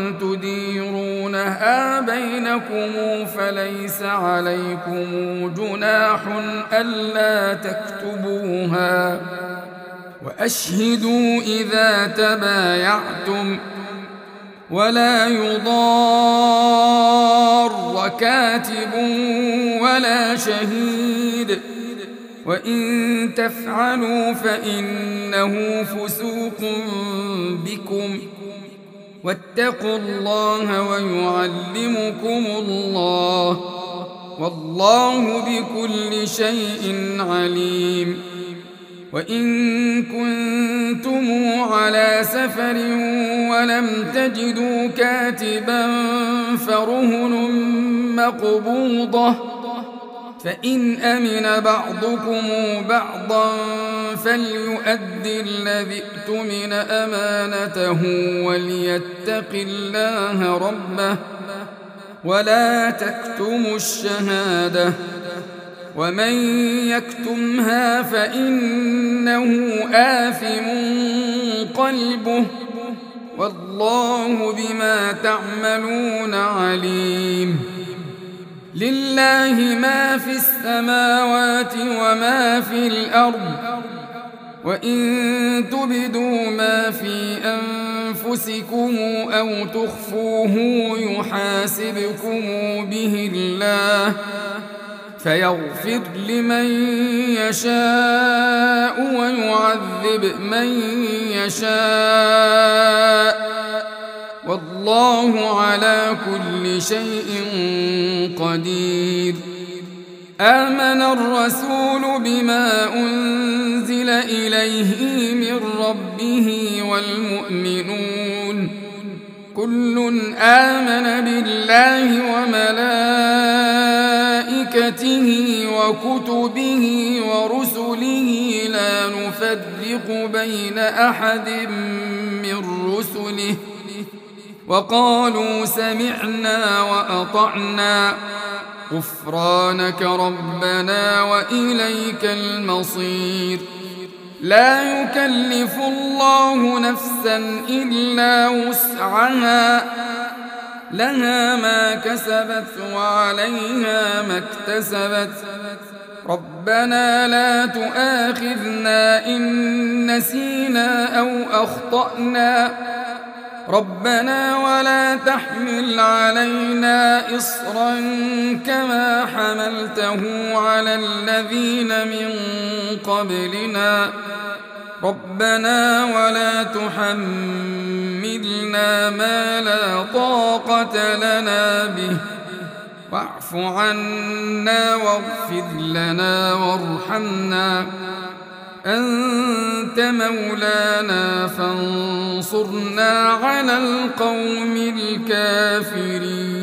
Speaker 1: تديرونها بينكم فليس عليكم جناح ألا تكتبوها، وأشهدوا إذا تبايعتم، ولا يضار كاتب ولا شهيد، وإن تفعلوا فإنه فسوق بكم، واتقوا الله ويعلمكم الله، والله بكل شيء عليم. وإن كنتم على سفر ولم تجدوا كاتبا فرهن مقبوضة، فإن أمن بعضكم بعضا فليؤد الذي اؤتمن أمانته وليتق الله ربه ولا تكتموا الشهادة ومن يكتمها فإنه آثم قلبه والله بما تعملون عليم. لله ما في السماوات وما في الأرض وإن تبدوا ما في أنفسكم أو تخفوه يحاسبكم به الله فيغفر لمن يشاء ويعذب من يشاء والله على كل شيء قدير. آمن الرسول بما أنزل إليه من ربه والمؤمنون كل آمن بالله وملائكته وكتبه ورسله لا نفرق بين أحد من رسله وقالوا سمعنا وأطعنا غفرانك ربنا وإليك المصير. لا يكلف الله نفسا إلا وسعها لها ما كسبت وعليها ما اكتسبت ربنا لا تؤاخذنا إن نسينا أو أخطأنا ربنا ولا تحمل علينا إصرا كما حملته على الذين من قبلنا ربنا ولا تحملنا ما لا طاقة لنا به واعف عنا واغفر لنا وارحمنا أنت مولانا فانصرنا على القوم الكافرين.